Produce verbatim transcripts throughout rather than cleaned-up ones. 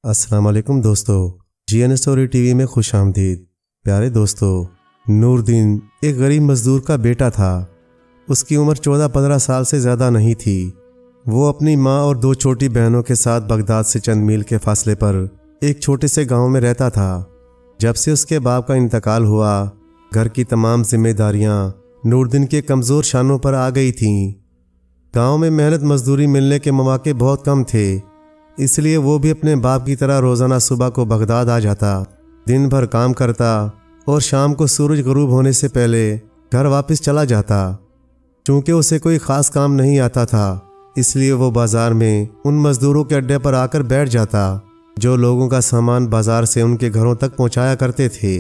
अस्सलाम वालेकुम दोस्तों, जी एन स्टोरी टीवी में खुश आमदीद। प्यारे दोस्तों, नूरदीन एक गरीब मजदूर का बेटा था। उसकी उम्र चौदह पंद्रह साल से ज़्यादा नहीं थी। वो अपनी माँ और दो छोटी बहनों के साथ बगदाद से चंद मील के फासले पर एक छोटे से गांव में रहता था। जब से उसके बाप का इंतकाल हुआ, घर की तमाम जिम्मेदारियां नूरदीन के कमज़ोर शानों पर आ गई थीं। गांव में मेहनत मजदूरी मिलने के मौके बहुत कम थे, इसलिए वो भी अपने बाप की तरह रोज़ाना सुबह को बगदाद आ जाता, दिन भर काम करता और शाम को सूरज गुरूब होने से पहले घर वापस चला जाता। चूँकि उसे कोई ख़ास काम नहीं आता था, इसलिए वो बाज़ार में उन मज़दूरों के अड्डे पर आकर बैठ जाता जो लोगों का सामान बाज़ार से उनके घरों तक पहुंचाया करते थे।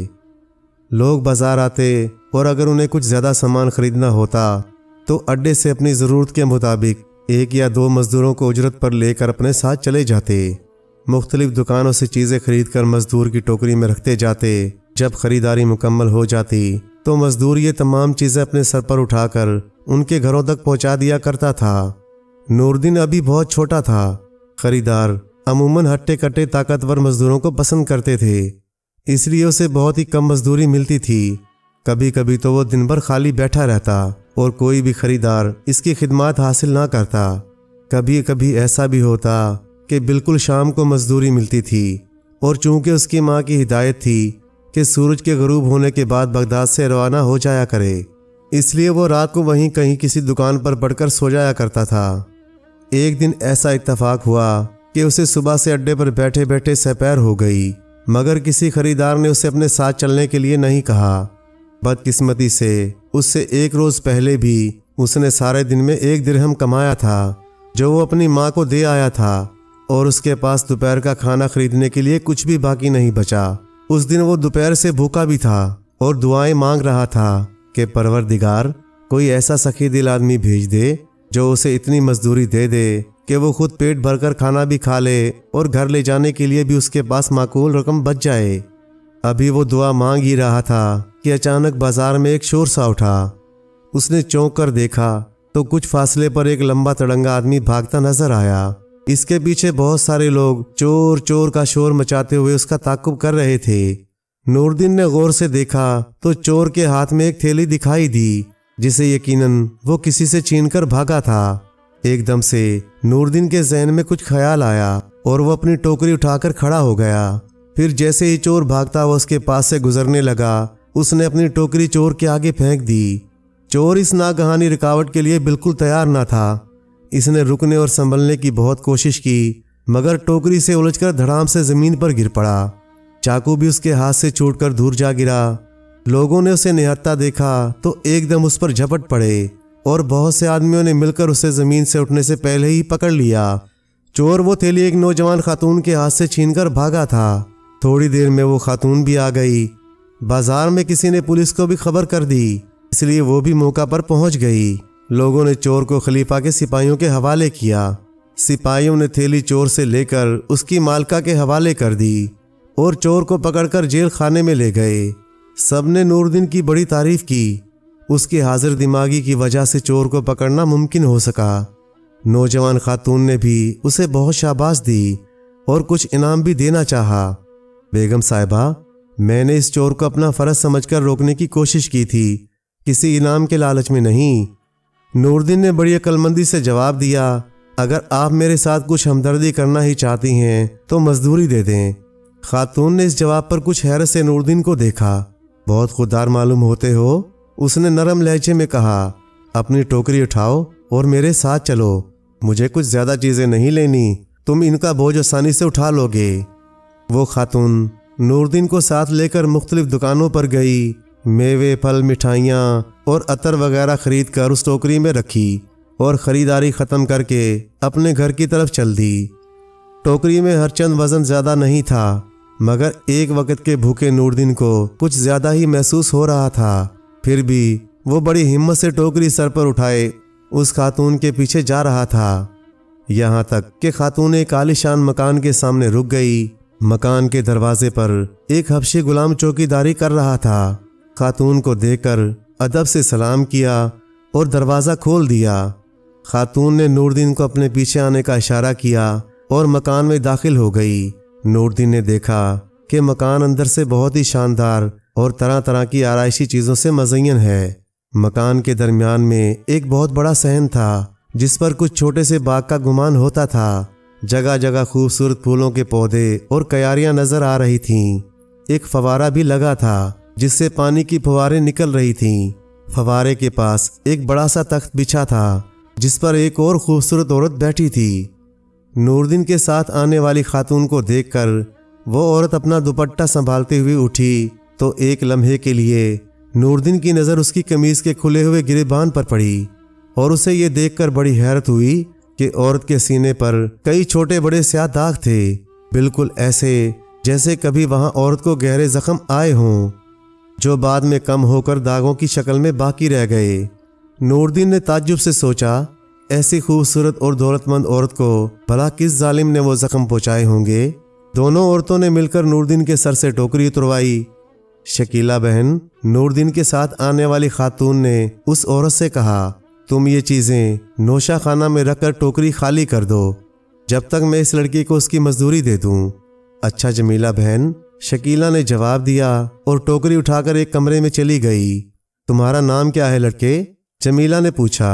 लोग बाज़ार आते और अगर उन्हें कुछ ज़्यादा सामान ख़रीदना होता तो अड्डे से अपनी ज़रूरत के मुताबिक एक या दो मज़दूरों को उजरत पर लेकर अपने साथ चले जाते। मुख्तलिफ दुकानों से चीज़ें खरीद कर मज़दूर की टोकरी में रखते जाते। जब ख़रीदारी मुकम्मल हो जाती तो मज़दूर ये तमाम चीज़ें अपने सर पर उठाकर उनके घरों तक पहुंचा दिया करता था। नूरदीन अभी बहुत छोटा था। ख़रीदार अमूमन हट्टे कट्टे ताकतवर मज़दूरों को पसंद करते थे, इसलिए उसे बहुत ही कम मज़दूरी मिलती थी। कभी कभी तो वो दिन भर खाली बैठा रहता और कोई भी खरीदार इसकी खिदमत हासिल ना करता। कभी कभी ऐसा भी होता कि बिल्कुल शाम को मजदूरी मिलती थी, और चूंकि उसकी माँ की हिदायत थी कि सूरज के गुरूब होने के बाद बगदाद से रवाना हो जाया करे, इसलिए वो रात को वहीं कहीं किसी दुकान पर पड़कर सो जाया करता था। एक दिन ऐसा इत्तेफाक हुआ कि उसे सुबह से अड्डे पर बैठे बैठे सपहर हो गई, मगर किसी खरीदार ने उसे अपने साथ चलने के लिए नहीं कहा। बदकिस्मती से उससे एक रोज़ पहले भी उसने सारे दिन में एक दिरहम कमाया था जो वो अपनी माँ को दे आया था, और उसके पास दोपहर का खाना खरीदने के लिए कुछ भी बाकी नहीं बचा। उस दिन वो दोपहर से भूखा भी था और दुआएं मांग रहा था कि परवरदिगार, कोई ऐसा सखी दिल आदमी भेज दे जो उसे इतनी मजदूरी दे दे कि वो खुद पेट भरकर खाना भी खा ले और घर ले जाने के लिए भी उसके पास माकूल रकम बच जाए। अभी वो दुआ मांग ही रहा था कि अचानक बाजार में एक शोर सा उठा। उसने चौंक कर देखा तो कुछ फासले पर एक लंबा तड़ंगा आदमी भागता नजर आया। इसके पीछे बहुत सारे लोग चोर चोर का शोर मचाते हुए उसका ताक़ुब कर रहे थे। नूरदीन ने गौर से देखा तो चोर के हाथ में एक थैली दिखाई दी, जिसे यकीनन वो किसी से छीनकर भागा था। एकदम से नूरदीन के ज़हन में कुछ ख्याल आया और वो अपनी टोकरी उठाकर खड़ा हो गया। फिर जैसे ही चोर भागता हुआ उसके पास से गुजरने लगा, उसने अपनी टोकरी चोर के आगे फेंक दी। चोर इस नागहानी रुकावट के लिए बिल्कुल तैयार ना था। इसने रुकने और संभलने की बहुत कोशिश की, मगर टोकरी से उलझकर धड़ाम से जमीन पर गिर पड़ा। चाकू भी उसके हाथ से छूटकर दूर जा गिरा। लोगों ने उसे निहत्था देखा तो एकदम उस पर झपट पड़े और बहुत से आदमियों ने मिलकर उसे जमीन से उठने से पहले ही पकड़ लिया। चोर वो थैली एक नौजवान खातून के हाथ से छीनकर भागा था। थोड़ी देर में वो खातून भी आ गई। बाजार में किसी ने पुलिस को भी खबर कर दी, इसलिए वो भी मौका पर पहुंच गई। लोगों ने चोर को खलीफा के सिपाहियों के हवाले किया। सिपाहियों ने थैली चोर से लेकर उसकी मालका के हवाले कर दी और चोर को पकड़कर जेल खाने में ले गए। सबने नूरदीन की बड़ी तारीफ की। उसकी हाजिर दिमागी की वजह से चोर को पकड़ना मुमकिन हो सका। नौजवान खातून ने भी उसे बहुत शाबाश दी और कुछ इनाम भी देना चाहा। बेगम साहिबा, मैंने इस चोर को अपना फ़र्ज समझकर रोकने की कोशिश की थी, किसी इनाम के लालच में नहीं। नूरदीन ने बड़ी अक्लमंदी से जवाब दिया, अगर आप मेरे साथ कुछ हमदर्दी करना ही चाहती हैं तो मजदूरी दे दें। खातून ने इस जवाब पर कुछ हैरत से नूरदीन को देखा। बहुत खुददार मालूम होते हो, उसने नरम लहजे में कहा। अपनी टोकरी उठाओ और मेरे साथ चलो। मुझे कुछ ज़्यादा चीज़ें नहीं लेनी, तुम इनका बोझ आसानी से उठा लोगे। वो खातून नूरदीन को साथ लेकर मुख्तलिफ दुकानों पर गई। मेवे, फल, मिठाइयाँ और अतर वगैरह खरीद कर उस टोकरी में रखी और ख़रीदारी ख़त्म करके अपने घर की तरफ चल दी। टोकरी में हर चंद वज़न ज़्यादा नहीं था, मगर एक वक्त के भूखे नूरदीन को कुछ ज़्यादा ही महसूस हो रहा था। फिर भी वो बड़ी हिम्मत से टोकरी सर पर उठाए उस खातून के पीछे जा रहा था, यहाँ तक कि खातून एक आलीशान मकान के सामने रुक गई। मकान के दरवाजे पर एक हबशी गुलाम चौकीदारी कर रहा था। खातून को देखकर अदब से सलाम किया और दरवाज़ा खोल दिया। खातून ने नूरदीन को अपने पीछे आने का इशारा किया और मकान में दाखिल हो गई। नूरदीन ने देखा कि मकान अंदर से बहुत ही शानदार और तरह तरह की आराइशी चीज़ों से मज़य्यन है। मकान के दरमियान में एक बहुत बड़ा सहन था जिस पर कुछ छोटे से बाग का गुमान होता था। जगह जगह खूबसूरत फूलों के पौधे और क्यारियां नजर आ रही थीं। एक फवारा भी लगा था जिससे पानी की फुहारें निकल रही थीं। फवारे के पास एक बड़ा सा तख्त बिछा था जिस पर एक और खूबसूरत औरत बैठी थी। नूरदीन के साथ आने वाली खातून को देखकर वो औरत अपना दुपट्टा संभालते हुए उठी तो एक लम्हे के लिए नूरदीन की नज़र उसकी कमीज के खुले हुए गिरेबान पर पड़ी और उसे ये देखकर बड़ी हैरत हुई कि औरत के सीने पर कई छोटे बड़े स्याह दाग थे, बिल्कुल ऐसे जैसे कभी वहां औरत को गहरे जख्म आए हों, जो बाद में कम होकर दागों की शक्ल में बाकी रह गए। नूरदीन ने ताज्जुब से सोचा, ऐसी खूबसूरत और दौलतमंद औरत को भला किस जालिम ने वो जख्म पहुंचाए होंगे। दोनों औरतों ने मिलकर नूरदीन के सर से टोकरी उतरवाई। शकीला बहन, नूरदीन के साथ आने वाली खातून ने उस औरत से कहा, तुम ये चीज़ें नौशा खाना में रखकर टोकरी खाली कर दो जब तक मैं इस लड़की को उसकी मजदूरी दे दूं। अच्छा जमीला बहन, शकीला ने जवाब दिया और टोकरी उठाकर एक कमरे में चली गई। तुम्हारा नाम क्या है लड़के? जमीला ने पूछा।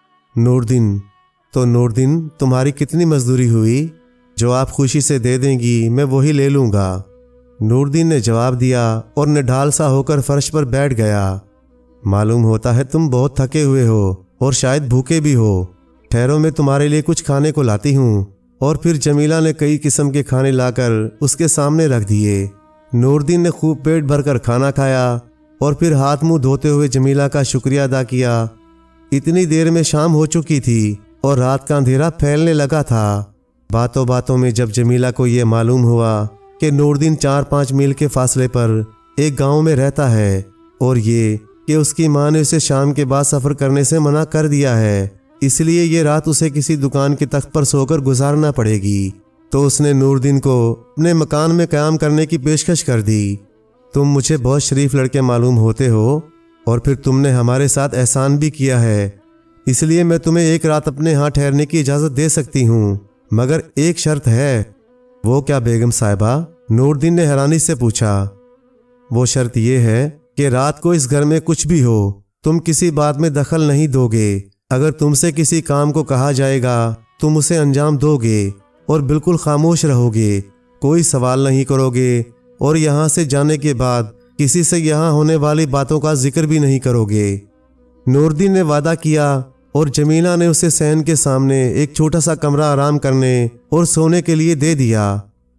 नूरदीन। तो नूरदीन, तुम्हारी कितनी मजदूरी हुई? जो आप खुशी से दे देंगी मैं वही ले लूँगा। नूरदीन ने जवाब दिया और निढाल सा होकर फर्श पर बैठ गया। मालूम होता है तुम बहुत थके हुए हो और शायद भूखे भी हो। ठहरो, मैं तुम्हारे लिए कुछ खाने को लाती हूँ। और फिर जमीला ने कई किस्म के खाने लाकर उसके सामने रख दिए। नूरदीन ने खूब पेट भरकर खाना खाया और फिर हाथ मुंह धोते हुए जमीला का शुक्रिया अदा किया। इतनी देर में शाम हो चुकी थी और रात का अंधेरा फैलने लगा था। बातों बातों में जब जमीला को यह मालूम हुआ कि नूरदीन चार पाँच मील के फासले पर एक गांव में रहता है और ये कि उसकी माँ ने उसे शाम के बाद सफ़र करने से मना कर दिया है, इसलिए ये रात उसे किसी दुकान के तख्त पर सोकर गुजारना पड़ेगी, तो उसने नूरदीन को अपने मकान में क़याम करने की पेशकश कर दी। तुम मुझे बहुत शरीफ लड़के मालूम होते हो और फिर तुमने हमारे साथ एहसान भी किया है, इसलिए मैं तुम्हें एक रात अपने यहाँ ठहरने की इजाज़त दे सकती हूँ, मगर एक शर्त है। वो क्या बेगम साहिबा? नूरदीन ने हैरानी से पूछा। वो शर्त यह है कि रात को इस घर में कुछ भी हो तुम किसी बात में दखल नहीं दोगे। अगर तुमसे किसी काम को कहा जाएगा तुम उसे अंजाम दोगे और बिल्कुल खामोश रहोगे, कोई सवाल नहीं करोगे और यहाँ से जाने के बाद किसी से यहाँ होने वाली बातों का जिक्र भी नहीं करोगे। नूरदीन ने वादा किया और जमीला ने उसे सहन के सामने एक छोटा सा कमरा आराम करने और सोने के लिए दे दिया।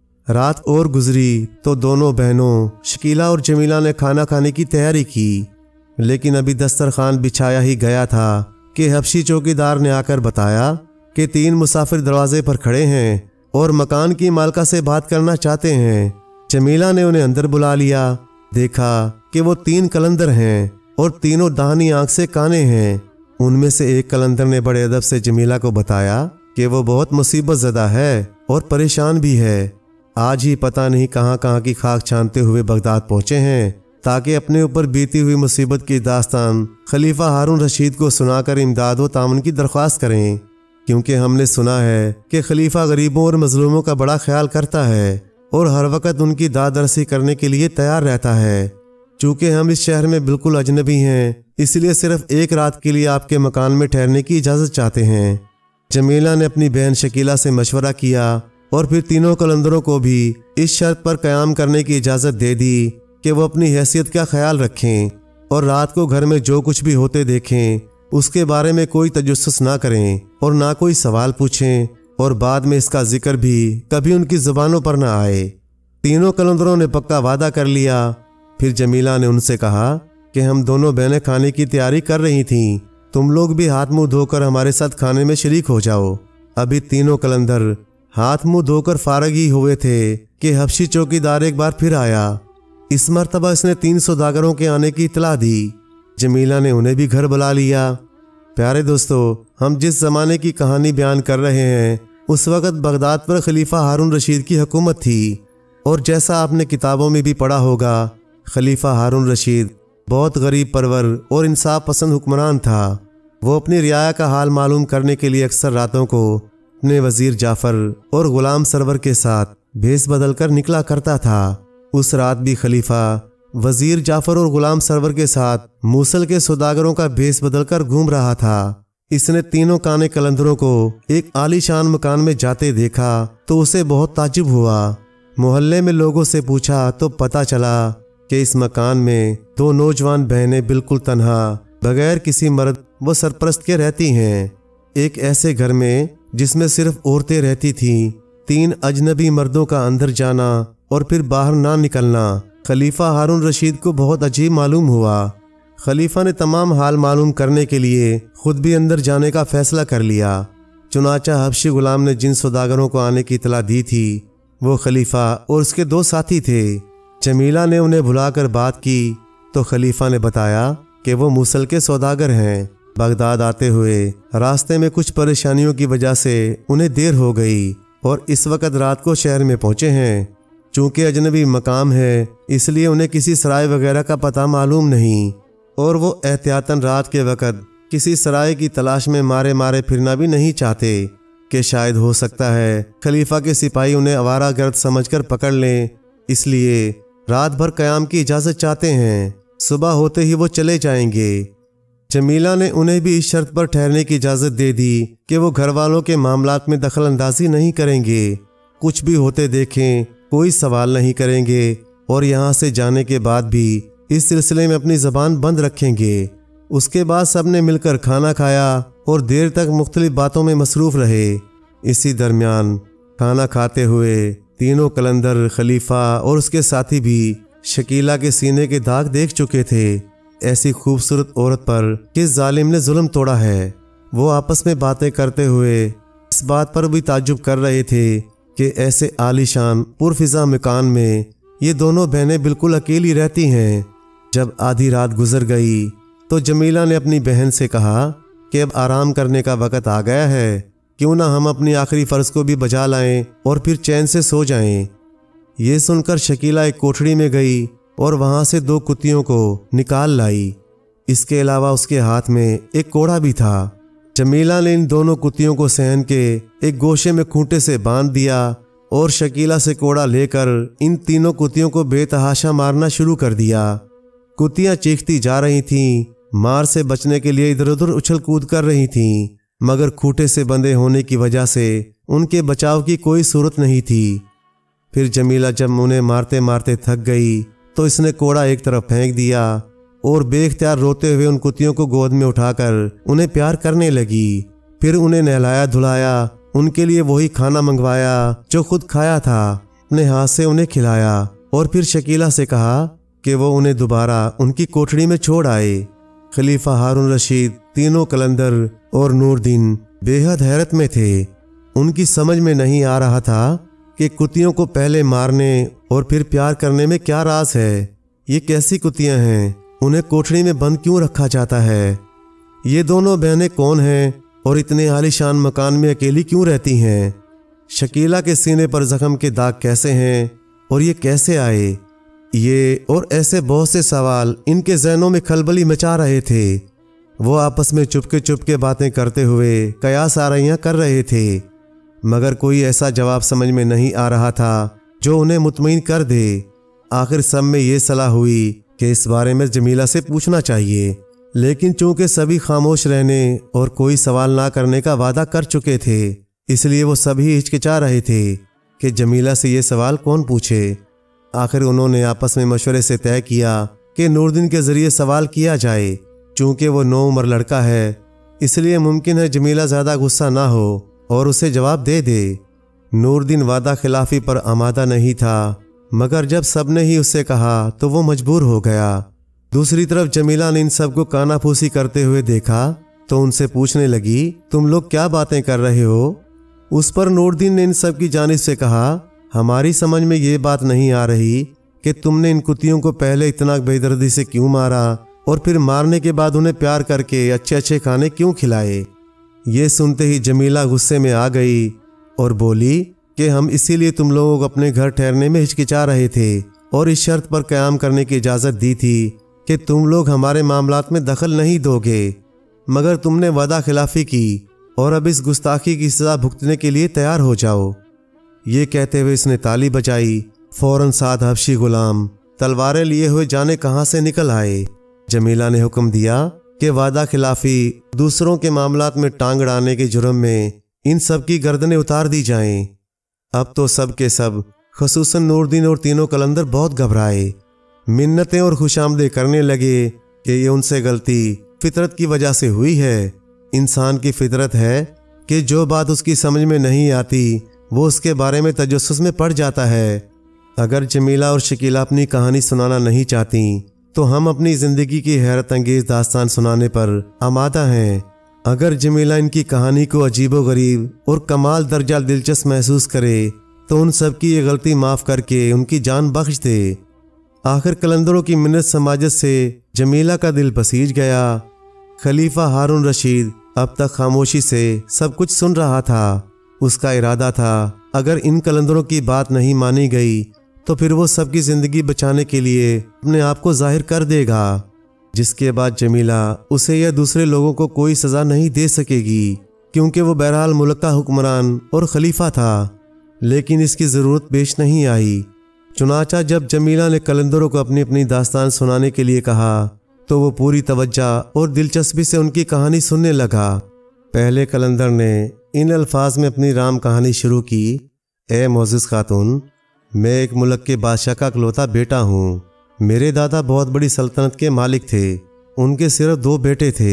रात और गुजरी तो दोनों बहनों शकीला और जमीला ने खाना खाने की तैयारी की, लेकिन अभी दस्तरखान बिछाया ही गया था कि हबशी चौकीदार ने आकर बताया कि तीन मुसाफिर दरवाजे पर खड़े हैं और मकान की मालका से बात करना चाहते हैं। जमीला ने उन्हें अंदर बुला लिया। देखा कि वो तीन कलंदर हैं और तीनों दाहिनी आंख से काने हैं। उनमें से एक कलंदर ने बड़े अदब से जमीला को बताया कि वो बहुत मुसीबत ज़दा है और परेशान भी है। आज ही पता नहीं कहाँ कहाँ की खाक छानते हुए बगदाद पहुँचे हैं ताकि अपने ऊपर बीती हुई मुसीबत की दास्तान खलीफा हारून रशीद को सुनाकर इमदाद व तामन की दरख्वास्त करें, क्योंकि हमने सुना है कि खलीफा गरीबों और मजलूमों का बड़ा ख्याल करता है और हर वक्त उनकी दादरसी करने के लिए तैयार रहता है। चूँकि हम इस शहर में बिल्कुल अजनबी हैं, इसलिए सिर्फ एक रात के लिए आपके मकान में ठहरने की इजाज़त चाहते हैं। जमीला ने अपनी बहन शकीला से मशवरा किया और फिर तीनों कलंदरों को भी इस शर्त पर क़याम करने की इजाज़त दे दी कि वो अपनी हैसियत का ख्याल रखें और रात को घर में जो कुछ भी होते देखें उसके बारे में कोई तजस्सुस ना करें और ना कोई सवाल पूछें और बाद में इसका जिक्र भी कभी उनकी ज़ुबानों पर ना आए। तीनों कलंदरों ने पक्का वादा कर लिया। फिर जमीला ने उनसे कहा कि हम दोनों बहनें खाने की तैयारी कर रही थीं, तुम लोग भी हाथ मुंह धोकर हमारे साथ खाने में शरीक हो जाओ। अभी तीनों कलंदर हाथ मुंह धोकर फारग ही हुए थे कि हबशी चौकीदार एक बार फिर आया। इस मर्तबा इसने तीन सौदागरों के आने की इतला दी। जमीला ने उन्हें भी घर बुला लिया। प्यारे दोस्तों, हम जिस ज़माने की कहानी बयान कर रहे हैं उस वक़्त बगदाद पर खलीफा हारून रशीद की हुकूमत थी और जैसा आपने किताबों में भी पढ़ा होगा, खलीफा हारून रशीद बहुत गरीब परवर और इंसाफ पसंद हुक्मरान था। वो अपनी रियाया का हाल मालूम करने के लिए अक्सर रातों को अपने वज़ीर जाफ़र और ग़ुलाम सरवर के साथ भेस बदलकर निकला करता था। उस रात भी खलीफा वजीर जाफर और गुलाम सरवर के साथ मूसल के सौदागरों का भेस बदलकर घूम रहा था। इसने तीनों काने कलंदरों को एक आलीशान मकान में जाते देखा तो उसे बहुत ताज्जुब हुआ। मोहल्ले में लोगों से पूछा तो पता चला कि इस मकान में दो नौजवान बहनें बिल्कुल तन्हा बगैर किसी मर्द व सरपरस्त के रहती हैं। एक ऐसे घर में जिसमें सिर्फ औरतें रहती थीं, तीन अजनबी मर्दों का अंदर जाना और फिर बाहर ना निकलना खलीफा हारून रशीद को बहुत अजीब मालूम हुआ। खलीफा ने तमाम हाल मालूम करने के लिए खुद भी अंदर जाने का फैसला कर लिया। चुनाचा हबशी गुलाम ने जिन सौदागरों को आने की इतला दी थी वो खलीफा और उसके दो साथी थे। जमीला ने उन्हें बुलाकर बात की तो खलीफा ने बताया कि वो मूसल के सौदागर हैं। बगदाद आते हुए रास्ते में कुछ परेशानियों की वजह से उन्हें देर हो गई और इस वक्त रात को शहर में पहुंचे हैं। चूंकि अजनबी मकाम है इसलिए उन्हें किसी सराय वगैरह का पता मालूम नहीं और वो एहतियातन रात के वक्त किसी सराय की तलाश में मारे मारे फिरना भी नहीं चाहते कि शायद हो सकता है खलीफा के सिपाही उन्हें आवारा गर्द समझकर पकड़ लें, इसलिए रात भर क़याम की इजाज़त चाहते हैं। सुबह होते ही वो चले जाएंगे। जमीला ने उन्हें भी इस शर्त पर ठहरने की इजाज़त दे दी कि वो घर वालों के मामलात में दखल अंदाजी नहीं करेंगे, कुछ भी होते देखें कोई सवाल नहीं करेंगे और यहाँ से जाने के बाद भी इस सिलसिले में अपनी ज़बान बंद रखेंगे। उसके बाद सब ने मिलकर खाना खाया और देर तक मुख्तलिफ बातों में मसरूफ़ रहे। इसी दरमियान खाना खाते हुए तीनों कलंदर, खलीफा और उसके साथी भी शकीला के सीने के दाग देख चुके थे। ऐसी खूबसूरत औरत पर किस जालिम ने जुल्म तोड़ा है। वो आपस में बातें करते हुए इस बात पर भी ताज्जुब कर रहे थे कि ऐसे आलीशान पुरफिजा मकान में ये दोनों बहनें बिल्कुल अकेली रहती हैं। जब आधी रात गुजर गई तो जमीला ने अपनी बहन से कहा कि अब आराम करने का वक़्त आ गया है, क्यों ना हम अपनी आखिरी फ़र्ज़ को भी बजा लाएं और फिर चैन से सो जाएं। ये सुनकर शकीला एक कोठड़ी में गई और वहाँ से दो कुत्तियों को निकाल लाई। इसके अलावा उसके हाथ में एक कोड़ा भी था। जमीला ने इन दोनों कुत्तियों को सहन के एक गोशे में खूंटे से बांध दिया और शकीला से कोड़ा लेकर इन तीनों कुत्तियों को बेतहाशा मारना शुरू कर दिया। कुत्तियां चीखती जा रही थीं, मार से बचने के लिए इधर उधर उछल कूद कर रही थीं, मगर खूंटे से बंधे होने की वजह से उनके बचाव की कोई सूरत नहीं थी। फिर जमीला जब उन्हें मारते मारते थक गई तो इसने कोड़ा एक तरफ फेंक दिया और बेख्तियार रोते हुए उन कुत्तियों को गोद में उठाकर उन्हें प्यार करने लगी। फिर उन्हें नहलाया धुलाया, उनके लिए वही खाना मंगवाया जो खुद खाया था, अपने हाथ से उन्हें खिलाया और फिर शकीला से कहा कि वो उन्हें दोबारा उनकी कोठड़ी में छोड़ आए। खलीफा हारून रशीद, तीनों कलंदर और नूरदीन बेहद हैरत में थे। उनकी समझ में नहीं आ रहा था कि कुत्तियों को पहले मारने और फिर प्यार करने में क्या राज है। ये कैसी कुत्तियां हैं, उन्हें कोठड़ी में बंद क्यों रखा जाता है। ये दोनों बहनें कौन हैं और इतने आलीशान मकान में अकेली क्यों रहती हैं। शकीला के सीने पर जख्म के दाग कैसे हैं और ये कैसे आए। ये और ऐसे बहुत से सवाल इनके जहनों में खलबली मचा रहे थे। वो आपस में चुपके चुपके बातें करते हुए कयास आराइयां कर रहे थे, मगर कोई ऐसा जवाब समझ में नहीं आ रहा था जो उन्हें मुतमईन कर दे। आखिर सब में ये सलाह हुई कि इस बारे में जमीला से पूछना चाहिए, लेकिन चूंकि सभी खामोश रहने और कोई सवाल ना करने का वादा कर चुके थे, इसलिए वो सभी हिचकिचा रहे थे कि जमीला से ये सवाल कौन पूछे। आखिर उन्होंने आपस में मशवरे से तय किया कि नूरदीन के जरिए सवाल किया जाए। चूंकि वो नौ उम्र लड़का है इसलिए मुमकिन है जमीला ज़्यादा गुस्सा ना हो और उसे जवाब दे दे। नूरदीन वादा खिलाफी पर आमादा नहीं था, मगर जब सब ने ही उससे कहा तो वो मजबूर हो गया। दूसरी तरफ जमीला ने इन सबको कानाफूसी करते हुए देखा तो उनसे पूछने लगी, तुम लोग क्या बातें कर रहे हो। उस पर नूरदीन ने इन सब की जानिब से कहा, हमारी समझ में ये बात नहीं आ रही कि तुमने इन कुत्तियों को पहले इतना बेदर्दी से क्यों मारा और फिर मारने के बाद उन्हें प्यार करके अच्छे अच्छे खाने क्यों खिलाए। ये सुनते ही जमीला गुस्से में आ गई और बोली कि हम इसीलिए तुम लोगों को अपने घर ठहरने में हिचकिचा रहे थे और इस शर्त पर क़याम करने की इजाज़त दी थी कि तुम लोग हमारे मामलात में दखल नहीं दोगे, मगर तुमने वादा खिलाफी की और अब इस गुस्ताखी की सज़ा भुगतने के लिए तैयार हो जाओ। ये कहते हुए इसने ताली बजाई। फौरन सात हबशी गुलाम तलवारें लिए हुए जाने कहां से निकल आए। जमीला ने हुक्म दिया कि वादा खिलाफी, दूसरों के मामलात में टांग अड़ाने के जुर्म में इन सब की गर्दनें उतार दी जाएं। अब तो सब के सब, खुसूसन नूरदीन और तीनों कलंदर बहुत घबराए। मिन्नतें और खुशामदे करने लगे कि ये उनसे गलती फितरत की वजह से हुई है। इंसान की फितरत है कि जो बात उसकी समझ में नहीं आती वो उसके बारे में तजस्सुस में पड़ जाता है। अगर जमीला और शकीला अपनी कहानी सुनाना नहीं चाहती तो हम अपनी ज़िंदगी की हैरत अंगेज दास्तान सुनाने पर आमादा हैं। अगर जमीला इनकी कहानी को अजीबोगरीब और कमाल दर्जा दिलचस्प महसूस करे तो उन सब की ये गलती माफ़ करके उनकी जान बख्श दे। आखिर कलंदरों की मिन्नत समाजत से जमीला का दिल बसीज गया। खलीफा हारून रशीद अब तक खामोशी से सब कुछ सुन रहा था। उसका इरादा था अगर इन कलंदरों की बात नहीं मानी गई तो फिर वो सबकी ज़िंदगी बचाने के लिए अपने आप को जाहिर कर देगा, जिसके बाद जमीला उसे या दूसरे लोगों को कोई सज़ा नहीं दे सकेगी, क्योंकि वो बहरहाल मुल्क का हुक्मरान और खलीफा था। लेकिन इसकी ज़रूरत पेश नहीं आई। चुनाचा जब जमीला ने कलंदरों को अपनी अपनी दास्तान सुनाने के लिए कहा तो वो पूरी तवज्जो और दिलचस्पी से उनकी कहानी सुनने लगा। पहले कलंदर ने इन अल्फाज में अपनी राम कहानी शुरू की। ए मोअज़्ज़िज़ खातून, मैं एक मुल्क के बादशाह का इकलौता बेटा हूँ। मेरे दादा बहुत बड़ी सल्तनत के मालिक थे। उनके सिर्फ दो बेटे थे,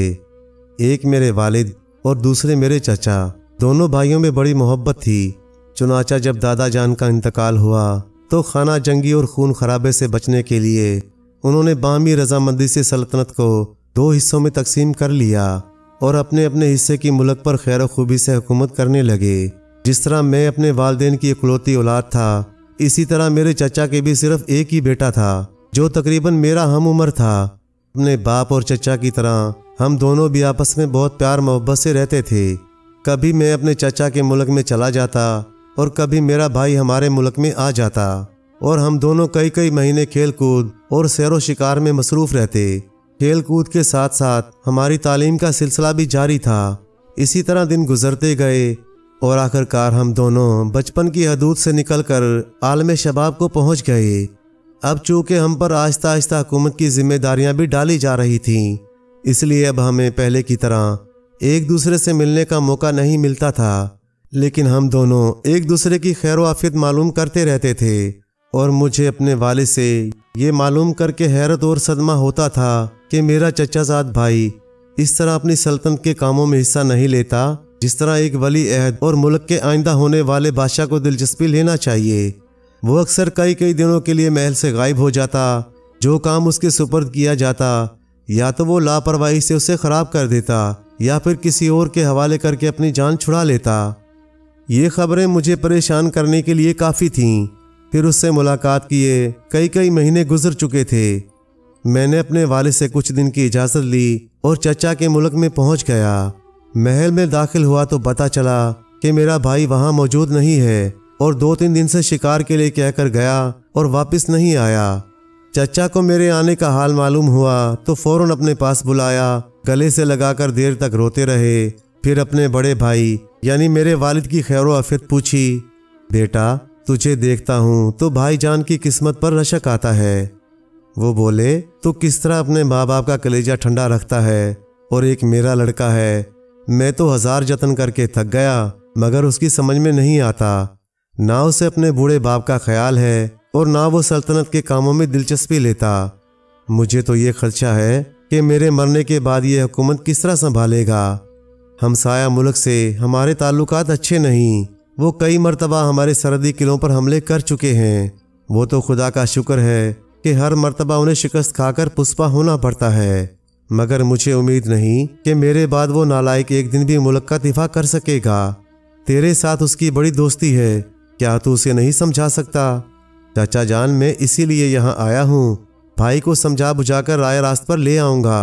एक मेरे वालिद और दूसरे मेरे चचा। दोनों भाइयों में बड़ी मोहब्बत थी। चुनाचा जब दादा जान का इंतकाल हुआ तो खाना जंगी और खून खराबे से बचने के लिए उन्होंने बामी रजामंदी से सल्तनत को दो हिस्सों में तकसीम कर लिया और अपने अपने हिस्से की मुल्क पर खैर खूबी से हुकूमत करने लगे। जिस तरह मैं अपने वालिदैन की इकलौती औलाद था, इसी तरह मेरे चचा के भी सिर्फ एक ही बेटा था जो तकरीबन मेरा हम उम्र था। अपने बाप और चचा की तरह हम दोनों भी आपस में बहुत प्यार मोहब्बत से रहते थे। कभी मैं अपने चचा के मुल्क में चला जाता और कभी मेरा भाई हमारे मुल्क में आ जाता और हम दोनों कई कई महीने खेल कूद और सैरो शिकार में मसरूफ़ रहते। खेल कूद के साथ साथ हमारी तालीम का सिलसिला भी जारी था। इसी तरह दिन गुजरते गए और आखिरकार हम दोनों बचपन की हदूद से निकलकर आलम शबाब को पहुंच गए। अब चूँकि हम पर आहिस्ता आहिस्ता हुकूमत की जिम्मेदारियां भी डाली जा रही थीं, इसलिए अब हमें पहले की तरह एक दूसरे से मिलने का मौका नहीं मिलता था। लेकिन हम दोनों एक दूसरे की खैर आफियत मालूम करते रहते थे और मुझे अपने वालिद से ये मालूम करके हैरत और सदमा होता था कि मेरा चचाजाद भाई इस तरह अपनी सल्तनत के कामों में हिस्सा नहीं लेता जिस तरह एक वली अहद और मुल्क के आइंदा होने वाले बादशाह को दिलचस्पी लेना चाहिए। वो अक्सर कई कई दिनों के लिए महल से गायब हो जाता। जो काम उसके सुपर्द किया जाता या तो वो लापरवाही से उसे ख़राब कर देता या फिर किसी और के हवाले करके अपनी जान छुड़ा लेता। ये खबरें मुझे परेशान करने के लिए काफ़ी थीं। फिर उससे मुलाकात किए कई कई महीने गुजर चुके थे। मैंने अपने वालिद से कुछ दिन की इजाज़त ली और चचा के मुल्क में पहुंच गया। महल में दाखिल हुआ तो पता चला कि मेरा भाई वहां मौजूद नहीं है और दो तीन दिन से शिकार के लिए कहकर गया और वापस नहीं आया। चचा को मेरे आने का हाल मालूम हुआ तो फौरन अपने पास बुलाया, गले से लगाकर देर तक रोते रहे। फिर अपने बड़े भाई यानी मेरे वालिद की खैर आफियत पूछी। बेटा, तुझे देखता हूँ तो भाईजान की किस्मत पर रशक आता है। वो बोले, तू किस तरह अपने माँ बाप का कलेजा ठंडा रखता है और एक मेरा लड़का है। मैं तो हजार जतन करके थक गया मगर उसकी समझ में नहीं आता। ना उसे अपने बूढ़े बाप का ख्याल है और ना वो सल्तनत के कामों में दिलचस्पी लेता। मुझे तो ये खदशा है कि मेरे मरने के बाद ये हुकूमत किस तरह संभालेगा। हमसाया मुल्क से हमारे ताल्लुकात अच्छे नहीं। वो कई मरतबा हमारे सरहदी किलों पर हमले कर चुके हैं। वो तो खुदा का शुक्र है कि हर मरतबा उन्हें शिकस्त खाकर पुष्पा होना पड़ता है, मगर मुझे उम्मीद नहीं कि मेरे बाद वो नालायक एक दिन भी मुल्क का दिफा कर सकेगा। तेरे साथ उसकी बड़ी दोस्ती है, क्या तू उसे नहीं समझा सकता? चाचा जान, मैं इसीलिए यहाँ आया हूँ। भाई को समझा बुझाकर राय रास्त पर ले आऊँगा।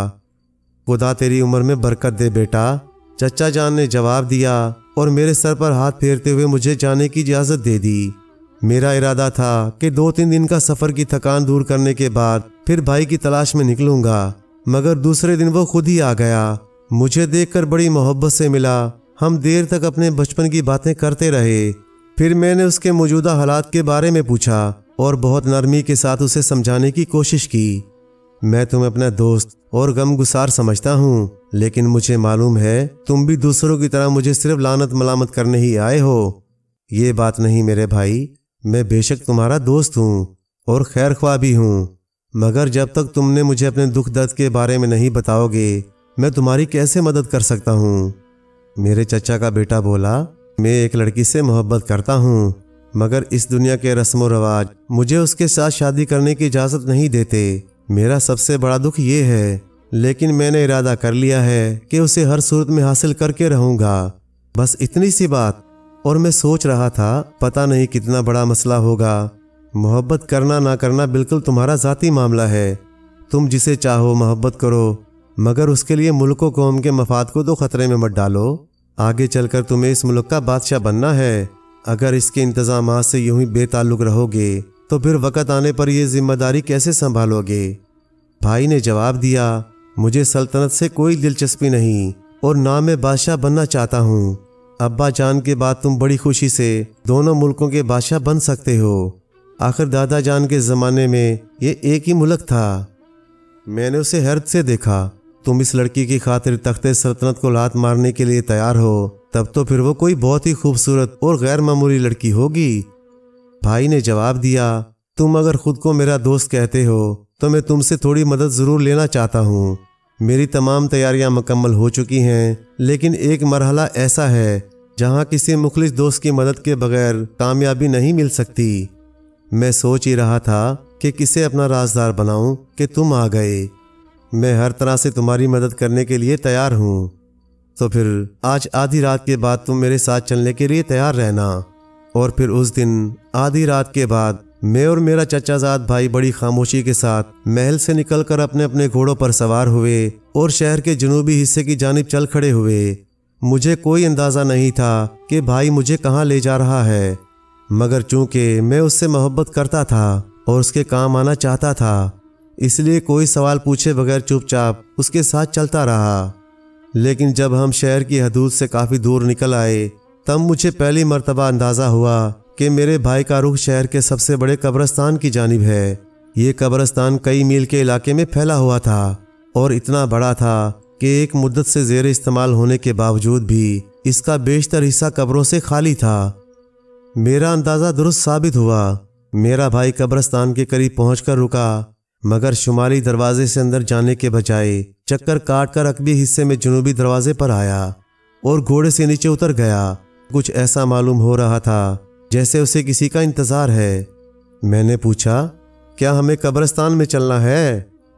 खुदा तेरी उम्र में बरकत दे बेटा, चचा जान ने जवाब दिया और मेरे सर पर हाथ फेरते हुए मुझे जाने की इजाज़त दे दी। मेरा इरादा था कि दो तीन दिन का सफ़र की थकान दूर करने के बाद फिर भाई की तलाश में निकलूँगा, मगर दूसरे दिन वो खुद ही आ गया। मुझे देखकर बड़ी मोहब्बत से मिला। हम देर तक अपने बचपन की बातें करते रहे। फिर मैंने उसके मौजूदा हालात के बारे में पूछा और बहुत नरमी के साथ उसे समझाने की कोशिश की। मैं तुम्हें अपना दोस्त और गमगुसार समझता हूँ, लेकिन मुझे मालूम है तुम भी दूसरों की तरह मुझे सिर्फ लानत मलामत करने ही आए हो। ये बात नहीं मेरे भाई, मैं बेशक तुम्हारा दोस्त हूँ और खैर ख्वाह भी हूँ, मगर जब तक तुमने मुझे अपने दुख दर्द के बारे में नहीं बताओगे, मैं तुम्हारी कैसे मदद कर सकता हूँ। मेरे चचा का बेटा बोला, मैं एक लड़की से मोहब्बत करता हूँ, मगर इस दुनिया के रस्म रवाज मुझे उसके साथ शादी करने की इजाज़त नहीं देते। मेरा सबसे बड़ा दुख ये है, लेकिन मैंने इरादा कर लिया है कि उसे हर सूरत में हासिल करके रहूँगा। बस इतनी सी बात। और मैं सोच रहा था, पता नहीं कितना बड़ा मसला होगा। मोहब्बत करना ना करना बिल्कुल तुम्हारा ज़ाती मामला है। तुम जिसे चाहो मोहब्बत करो, मगर उसके लिए मुल्क व कौम के मफाद को तो खतरे में मत डालो। आगे चलकर तुम्हें इस मुल्क का बादशाह बनना है। अगर इसके इंतजामात से यूं ही बेताल्लुक रहोगे तो फिर वक़्त आने पर यह जिम्मेदारी कैसे संभालोगे। भाई ने जवाब दिया, मुझे सल्तनत से कोई दिलचस्पी नहीं और ना मैं बादशाह बनना चाहता हूँ। अब्बा जान के बाद तुम बड़ी खुशी से दोनों मुल्कों के बादशाह बन सकते हो। आखिर दादा जान के ज़माने में ये एक ही मुल्क था। मैंने उसे हैरत से देखा। तुम इस लड़की की खातिर तख्ते सल्तनत को लात मारने के लिए तैयार हो, तब तो फिर वो कोई बहुत ही खूबसूरत और गैर मामूली लड़की होगी। भाई ने जवाब दिया, तुम अगर खुद को मेरा दोस्त कहते हो तो मैं तुमसे थोड़ी मदद ज़रूर लेना चाहता हूँ। मेरी तमाम तैयारियां मुकम्मल हो चुकी हैं, लेकिन एक मरहला ऐसा है जहाँ किसी मुखलिस दोस्त की मदद के बगैर कामयाबी नहीं मिल सकती। मैं सोच ही रहा था कि किसे अपना राजदार बनाऊं कि तुम आ गए। मैं हर तरह से तुम्हारी मदद करने के लिए तैयार हूँ। तो फिर आज आधी रात के बाद तुम मेरे साथ चलने के लिए तैयार रहना। और फिर उस दिन आधी रात के बाद मैं और मेरा चचाजाद भाई बड़ी खामोशी के साथ महल से निकलकर अपने अपने घोड़ों पर सवार हुए और शहर के जनूबी हिस्से की जानिब चल खड़े हुए। मुझे कोई अंदाज़ा नहीं था कि भाई मुझे कहाँ ले जा रहा है, मगर चूंकि मैं उससे मोहब्बत करता था और उसके काम आना चाहता था, इसलिए कोई सवाल पूछे बगैर चुपचाप उसके साथ चलता रहा। लेकिन जब हम शहर की हदूद से काफ़ी दूर निकल आए, तब मुझे पहली मर्तबा अंदाज़ा हुआ कि मेरे भाई का रुख शहर के सबसे बड़े कब्रिस्तान की जानिब है। ये कब्रिस्तान कई मील के इलाके में फैला हुआ था और इतना बड़ा था कि एक मुद्दत से ज़ेर इस्तेमाल होने के बावजूद भी इसका बेशतर हिस्सा कब्रों से खाली था। मेरा अंदाज़ा दुरुस्त साबित हुआ। मेरा भाई कब्रिस्तान के करीब पहुंचकर रुका, मगर शुमाली दरवाजे से अंदर जाने के बजाय चक्कर काट कर अकबी हिस्से में जनूबी दरवाजे पर आया और घोड़े से नीचे उतर गया। कुछ ऐसा मालूम हो रहा था जैसे उसे किसी का इंतज़ार है। मैंने पूछा, क्या हमें कब्रिस्तान में चलना है?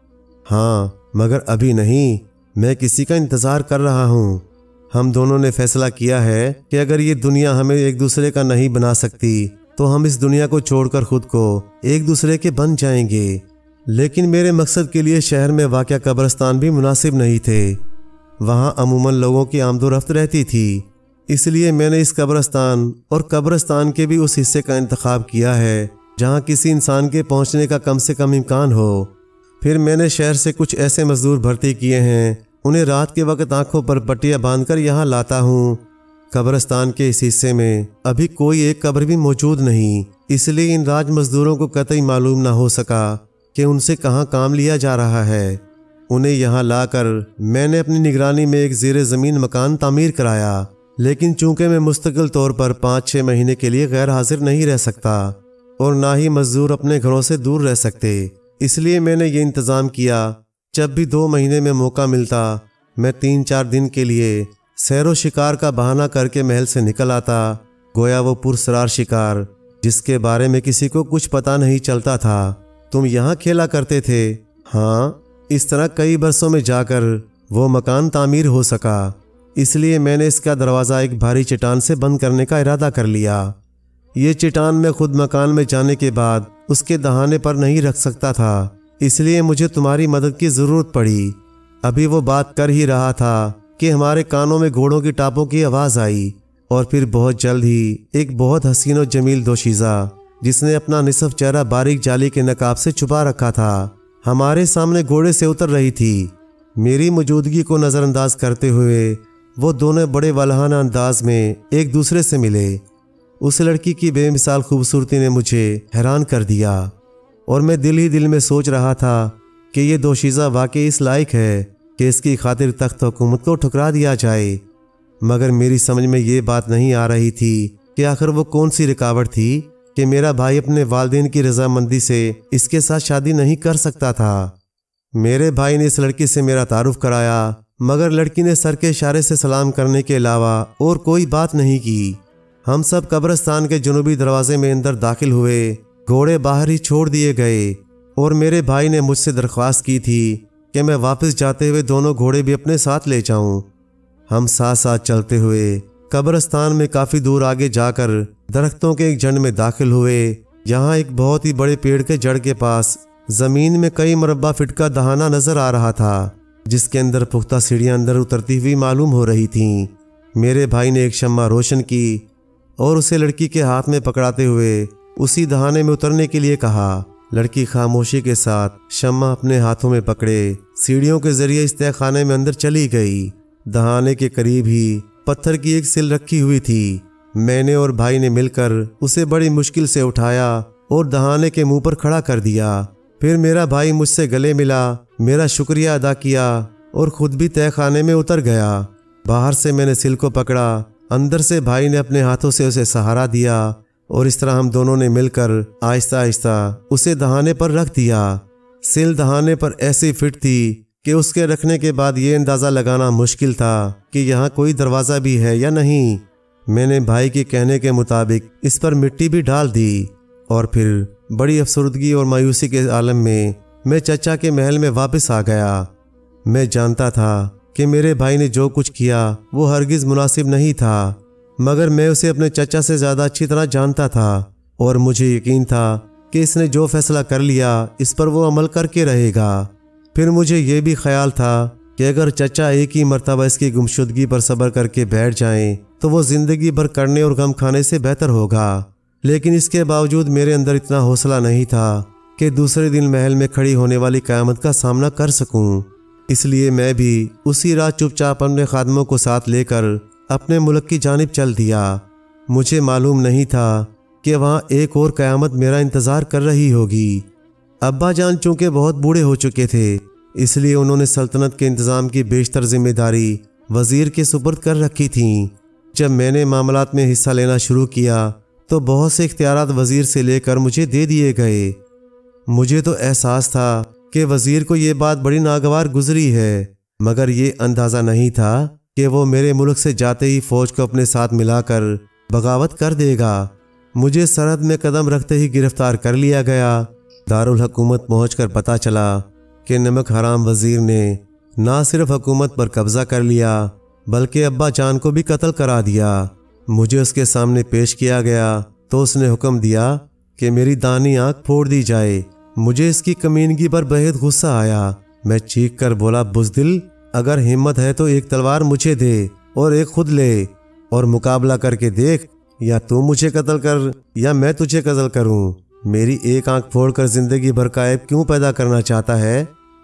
हाँ, मगर अभी नहीं, मैं किसी का इंतज़ार कर रहा हूँ। हम दोनों ने फैसला किया है कि अगर ये दुनिया हमें एक दूसरे का नहीं बना सकती तो हम इस दुनिया को छोड़कर खुद को एक दूसरे के बन जाएंगे। लेकिन मेरे मकसद के लिए शहर में वाक़या कब्रिस्तान भी मुनासिब नहीं थे। वहाँ अमूमन लोगों की आमदोरफ्त रहती थी, इसलिए मैंने इस कब्रिस्तान और कब्रिस्तान के भी उस हिस्से का इंतखाब किया है जहाँ किसी इंसान के पहुँचने का कम से कम इम्कान हो। फिर मैंने शहर से कुछ ऐसे मजदूर भर्ती किए हैं, उन्हें रात के वक्त आंखों पर पट्टियाँ बांधकर यहाँ लाता हूँ। कब्रिस्तान के इस हिस्से में अभी कोई एक कब्र भी मौजूद नहीं, इसलिए इन राज मजदूरों को कतई मालूम ना हो सका कि उनसे कहाँ काम लिया जा रहा है। उन्हें यहाँ लाकर मैंने अपनी निगरानी में एक ज़ेरे ज़मीन मकान तामीर कराया, लेकिन चूंकि मैं मुस्तकिल तौर पर पाँच छः महीने के लिए गैर हाजिर नहीं रह सकता और ना ही मजदूर अपने घरों से दूर रह सकते, इसलिए मैंने ये इंतज़ाम किया, जब भी दो महीने में मौका मिलता मैं तीन चार दिन के लिए सैर व शिकार का बहाना करके महल से निकल आता, गोया वो पुरसरार शिकार जिसके बारे में किसी को कुछ पता नहीं चलता था। तुम यहाँ खेला करते थे। हाँ, इस तरह कई बरसों में जाकर वो मकान तामीर हो सका, इसलिए मैंने इसका दरवाज़ा एक भारी चट्टान से बंद करने का इरादा कर लिया। ये चट्टान मैं खुद मकान में जाने के बाद उसके दहाने पर नहीं रख सकता था, इसलिए मुझे तुम्हारी मदद की ज़रूरत पड़ी। अभी वो बात कर ही रहा था कि हमारे कानों में घोड़ों की टापों की आवाज़ आई और फिर बहुत जल्द ही एक बहुत हसीन और जमील दोशीज़ा जिसने अपना निसफ चेहरा बारीक जाली के नकाब से छुपा रखा था हमारे सामने घोड़े से उतर रही थी। मेरी मौजूदगी को नज़रअंदाज करते हुए वो दोनों बड़े वल्हाना अंदाज में एक दूसरे से मिले। उस लड़की की बेमिसाल खूबसूरती ने मुझे हैरान कर दिया और मैं दिल ही दिल में सोच रहा था कि ये दोशीज़ा वाकई इस लायक है कि इसकी खातिर तख्त हुकूमत को ठुकरा दिया जाए। मगर मेरी समझ में ये बात नहीं आ रही थी कि आखिर वो कौन सी रुकावट थी कि मेरा भाई अपने वालिदैन की रजामंदी से इसके साथ शादी नहीं कर सकता था। मेरे भाई ने इस लड़की से मेरा तारुफ कराया, मगर लड़की ने सर के इशारे से सलाम करने के अलावा और कोई बात नहीं की। हम सब कब्रिस्तान के जुनूबी दरवाजे में अंदर दाखिल हुए। घोड़े बाहर ही छोड़ दिए गए और मेरे भाई ने मुझसे दरख्वास्त की थी कि मैं वापस जाते हुए दोनों घोड़े भी अपने साथ ले जाऊं। हम साथ साथ चलते हुए कब्रिस्तान में काफ़ी दूर आगे जाकर दरख्तों के एक झंड में दाखिल हुए। यहाँ एक बहुत ही बड़े पेड़ के जड़ के पास ज़मीन में कई मुरब्बा फिट का दहाना नज़र आ रहा था, जिसके अंदर पुख्ता सीढ़ियाँ अंदर उतरती हुई मालूम हो रही थीं। मेरे भाई ने एक शम्मा रोशन की और उसे लड़की के हाथ में पकड़ाते हुए उसी दहाने में उतरने के लिए कहा। लड़की खामोशी के साथ शम्मा अपने हाथों में पकड़े सीढ़ियों के जरिए इस तहखाने में अंदर चली गई। दहाने के करीब ही पत्थर की एक सिल रखी हुई थी। मैंने और भाई ने मिलकर उसे बड़ी मुश्किल से उठाया और दहाने के मुंह पर खड़ा कर दिया। फिर मेरा भाई मुझसे गले मिला, मेरा शुक्रिया अदा किया और खुद भी तहखाने में उतर गया। बाहर से मैंने सिल को पकड़ा, अंदर से भाई ने अपने हाथों से उसे सहारा दिया और इस तरह हम दोनों ने मिलकर आहिस्ता आहिस्ता उसे दहाने पर रख दिया। सिल दहाने पर ऐसी फिट थी कि उसके रखने के बाद ये अंदाज़ा लगाना मुश्किल था कि यहाँ कोई दरवाज़ा भी है या नहीं। मैंने भाई के कहने के मुताबिक इस पर मिट्टी भी डाल दी और फिर बड़ी अफसरदगी और मायूसी के आलम में मैं चचा के महल में वापस आ गया। मैं जानता था कि मेरे भाई ने जो कुछ किया वो हरगिज़ मुनासिब नहीं था, मगर मैं उसे अपने चचा से ज़्यादा अच्छी तरह जानता था और मुझे यकीन था कि इसने जो फैसला कर लिया इस पर वो अमल करके रहेगा। फिर मुझे ये भी ख्याल था कि अगर चचा एक ही मर्तबा इसकी गुमशुदगी पर सब्र करके बैठ जाएं तो वो ज़िंदगी भर करने और गम खाने से बेहतर होगा। लेकिन इसके बावजूद मेरे अंदर इतना हौसला नहीं था कि दूसरे दिन महल में खड़ी होने वाली क़यामत का सामना कर सकूं। इसलिए मैं भी उसी रात चुपचाप अपने खादमों को साथ लेकर अपने मुल्क की जानिब चल दिया। मुझे मालूम नहीं था कि वहाँ एक और क़यामत मेरा इंतज़ार कर रही होगी। अब्बा जान चूँकि बहुत बूढ़े हो चुके थे, इसलिए उन्होंने सल्तनत के इंतज़ाम की बेशतर जिम्मेदारी वज़ीर के सुपुर्द कर रखी थी। जब मैंने मामलात में हिस्सा लेना शुरू किया तो बहुत से इख्तियारात वज़ीर से लेकर मुझे दे दिए गए। मुझे तो एहसास था कि वज़ीर को ये बात बड़ी नागवार गुजरी है, मगर ये अंदाज़ा नहीं था कि वो मेरे मुल्क से जाते ही फ़ौज को अपने साथ मिलाकर बगावत कर देगा। मुझे सरहद में कदम रखते ही गिरफ्तार कर लिया गया। दारुल हुकूमत पहुँचकर पता चला कि नमक हराम वज़ीर ने ना सिर्फ हुकूमत पर कब्ज़ा कर लिया बल्कि अब्बा जान को भी कत्ल करा दिया। मुझे उसके सामने पेश किया गया तो उसने हुक्म दिया कि मेरी दानी आँख फोड़ दी जाए। मुझे इसकी कमीनगी पर बेहद गुस्सा आया। मैं चीख कर बोला, बुज़दिल, अगर हिम्मत है तो एक तलवार मुझे दे और एक खुद ले और मुकाबला करके देख, या तू मुझे कत्ल कर या मैं तुझे कत्ल करूं। मेरी एक आंख फोड़कर जिंदगी भर का ऐब क्यों पैदा करना चाहता है?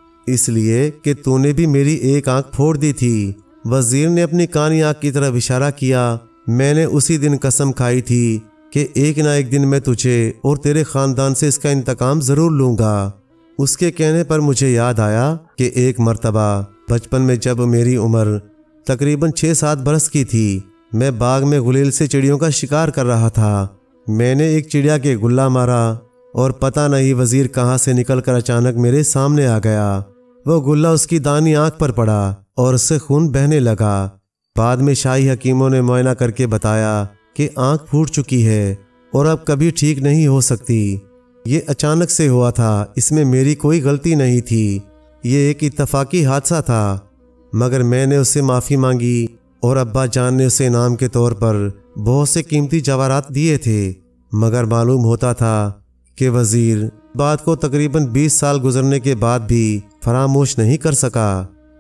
इसलिए कि तूने भी मेरी एक आंख फोड़ दी थी। वजीर ने अपनी कानी आंख की तरफ इशारा किया। मैंने उसी दिन कसम खाई थी कि एक ना एक दिन मैं तुझे और तेरे खानदान से इसका इंतकाम जरूर लूंगा। उसके कहने पर मुझे याद आया कि एक मर्तबा बचपन में जब मेरी उम्र तकरीबन छः सात बरस की थी, मैं बाग में गुलेल से चिड़ियों का शिकार कर रहा था। मैंने एक चिड़िया के गुल्ला मारा और पता नहीं वजीर कहाँ से निकलकर अचानक मेरे सामने आ गया। वो गुल्ला उसकी दानी आंख पर पड़ा और उससे खून बहने लगा। बाद में शाही हकीमों ने मुआयना करके बताया कि आंख फूट चुकी है और अब कभी ठीक नहीं हो सकती। ये अचानक से हुआ था, इसमें मेरी कोई गलती नहीं थी। ये एक इत्तफाकी हादसा था। मगर मैंने उससे माफ़ी मांगी और अब्बा जान ने उसे इनाम के तौर पर बहुत से कीमती जवाहरात दिए थे। मगर मालूम होता था कि वज़ीर बात को तकरीबन बीस साल गुजरने के बाद भी फरामोश नहीं कर सका।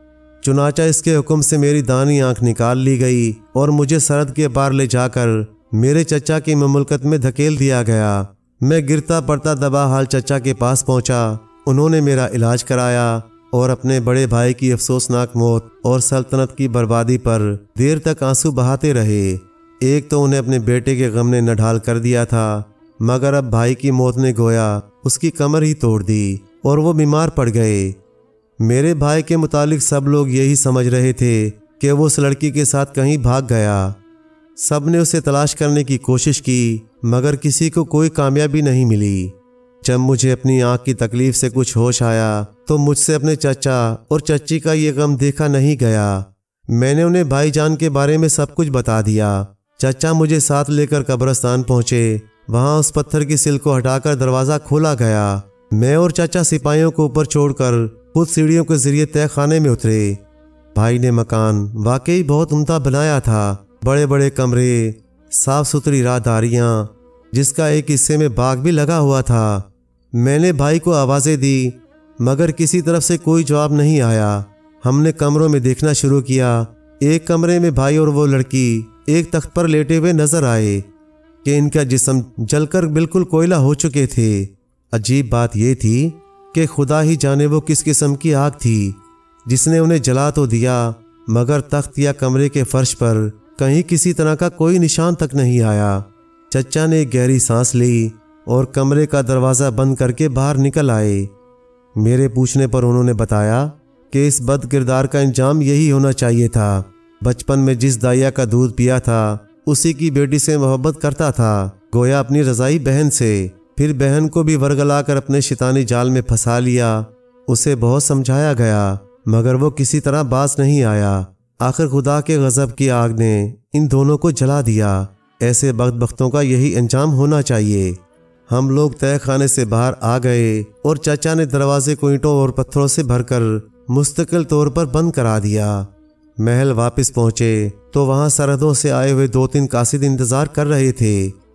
चुनाचा इसके हुक्म से मेरी दानी आंख निकाल ली गई और मुझे सरहद के पार ले जाकर मेरे चचा की ममलकत में धकेल दिया गया। मैं गिरता पड़ता दबा हाल चचा के पास पहुंचा। उन्होंने मेरा इलाज कराया और अपने बड़े भाई की अफसोसनाक मौत और सल्तनत की बर्बादी पर देर तक आंसू बहाते रहे। एक तो उन्हें अपने बेटे के गम ने नढाल कर दिया था, मगर अब भाई की मौत ने गोया उसकी कमर ही तोड़ दी और वो बीमार पड़ गए। मेरे भाई के मुतालिक सब लोग यही समझ रहे थे कि वो उस लड़की के साथ कहीं भाग गया। सब ने उसे तलाश करने की कोशिश की, मगर किसी को कोई कामयाबी नहीं मिली। जब मुझे अपनी आँख की तकलीफ से कुछ होश आया तो मुझसे अपने चचा और चच्ची का ये गम देखा नहीं गया। मैंने उन्हें भाईजान के बारे में सब कुछ बता दिया। चचा मुझे साथ लेकर कब्रिस्तान पहुंचे। वहां उस पत्थर की सिल को हटाकर दरवाज़ा खोला गया। मैं और चाचा सिपाहियों को ऊपर छोड़कर खुद सीढ़ियों के जरिए तय खाने में उतरे। भाई ने मकान वाकई बहुत उम्दा बनाया था। बड़े बड़े कमरे, साफ सुथरी राहदारियाँ, जिसका एक हिस्से में बाग भी लगा हुआ था। मैंने भाई को आवाज़ें दी, मगर किसी तरफ से कोई जवाब नहीं आया। हमने कमरों में देखना शुरू किया। एक कमरे में भाई और वो लड़की एक तख्त पर लेटे हुए नजर आए कि इनका जिस्म जलकर बिल्कुल कोयला हो चुके थे। अजीब बात यह थी कि खुदा ही जाने वो किस किस्म की आग थी जिसने उन्हें जला तो दिया, मगर तख्त या कमरे के फर्श पर कहीं किसी तरह का कोई निशान तक नहीं आया। चचा ने एक गहरी सांस ली और कमरे का दरवाज़ा बंद करके बाहर निकल आए। मेरे पूछने पर उन्होंने बताया कि इस बद किरदार का अंजाम यही होना चाहिए था। बचपन में जिस दाइया का दूध पिया था उसी की बेटी से मोहब्बत करता था, गोया अपनी रज़ाई बहन से। फिर बहन को भी वरगला कर अपने शैतानी जाल में फंसा लिया। उसे बहुत समझाया गया, मगर वो किसी तरह बाज नहीं आया। आखिर खुदा के गज़ब की आग ने इन दोनों को जला दिया। ऐसे बदबख्तों का यही अंजाम होना चाहिए। हम लोग तय खाने से बाहर आ गए और चाचा ने दरवाजे को ईंटों और पत्थरों से भरकर मुस्तकिल तौर पर बंद करा दिया। महल वापस पहुंचे तो वहां सरहदों से आए हुए दो तीन कासिद इंतजार कर रहे थे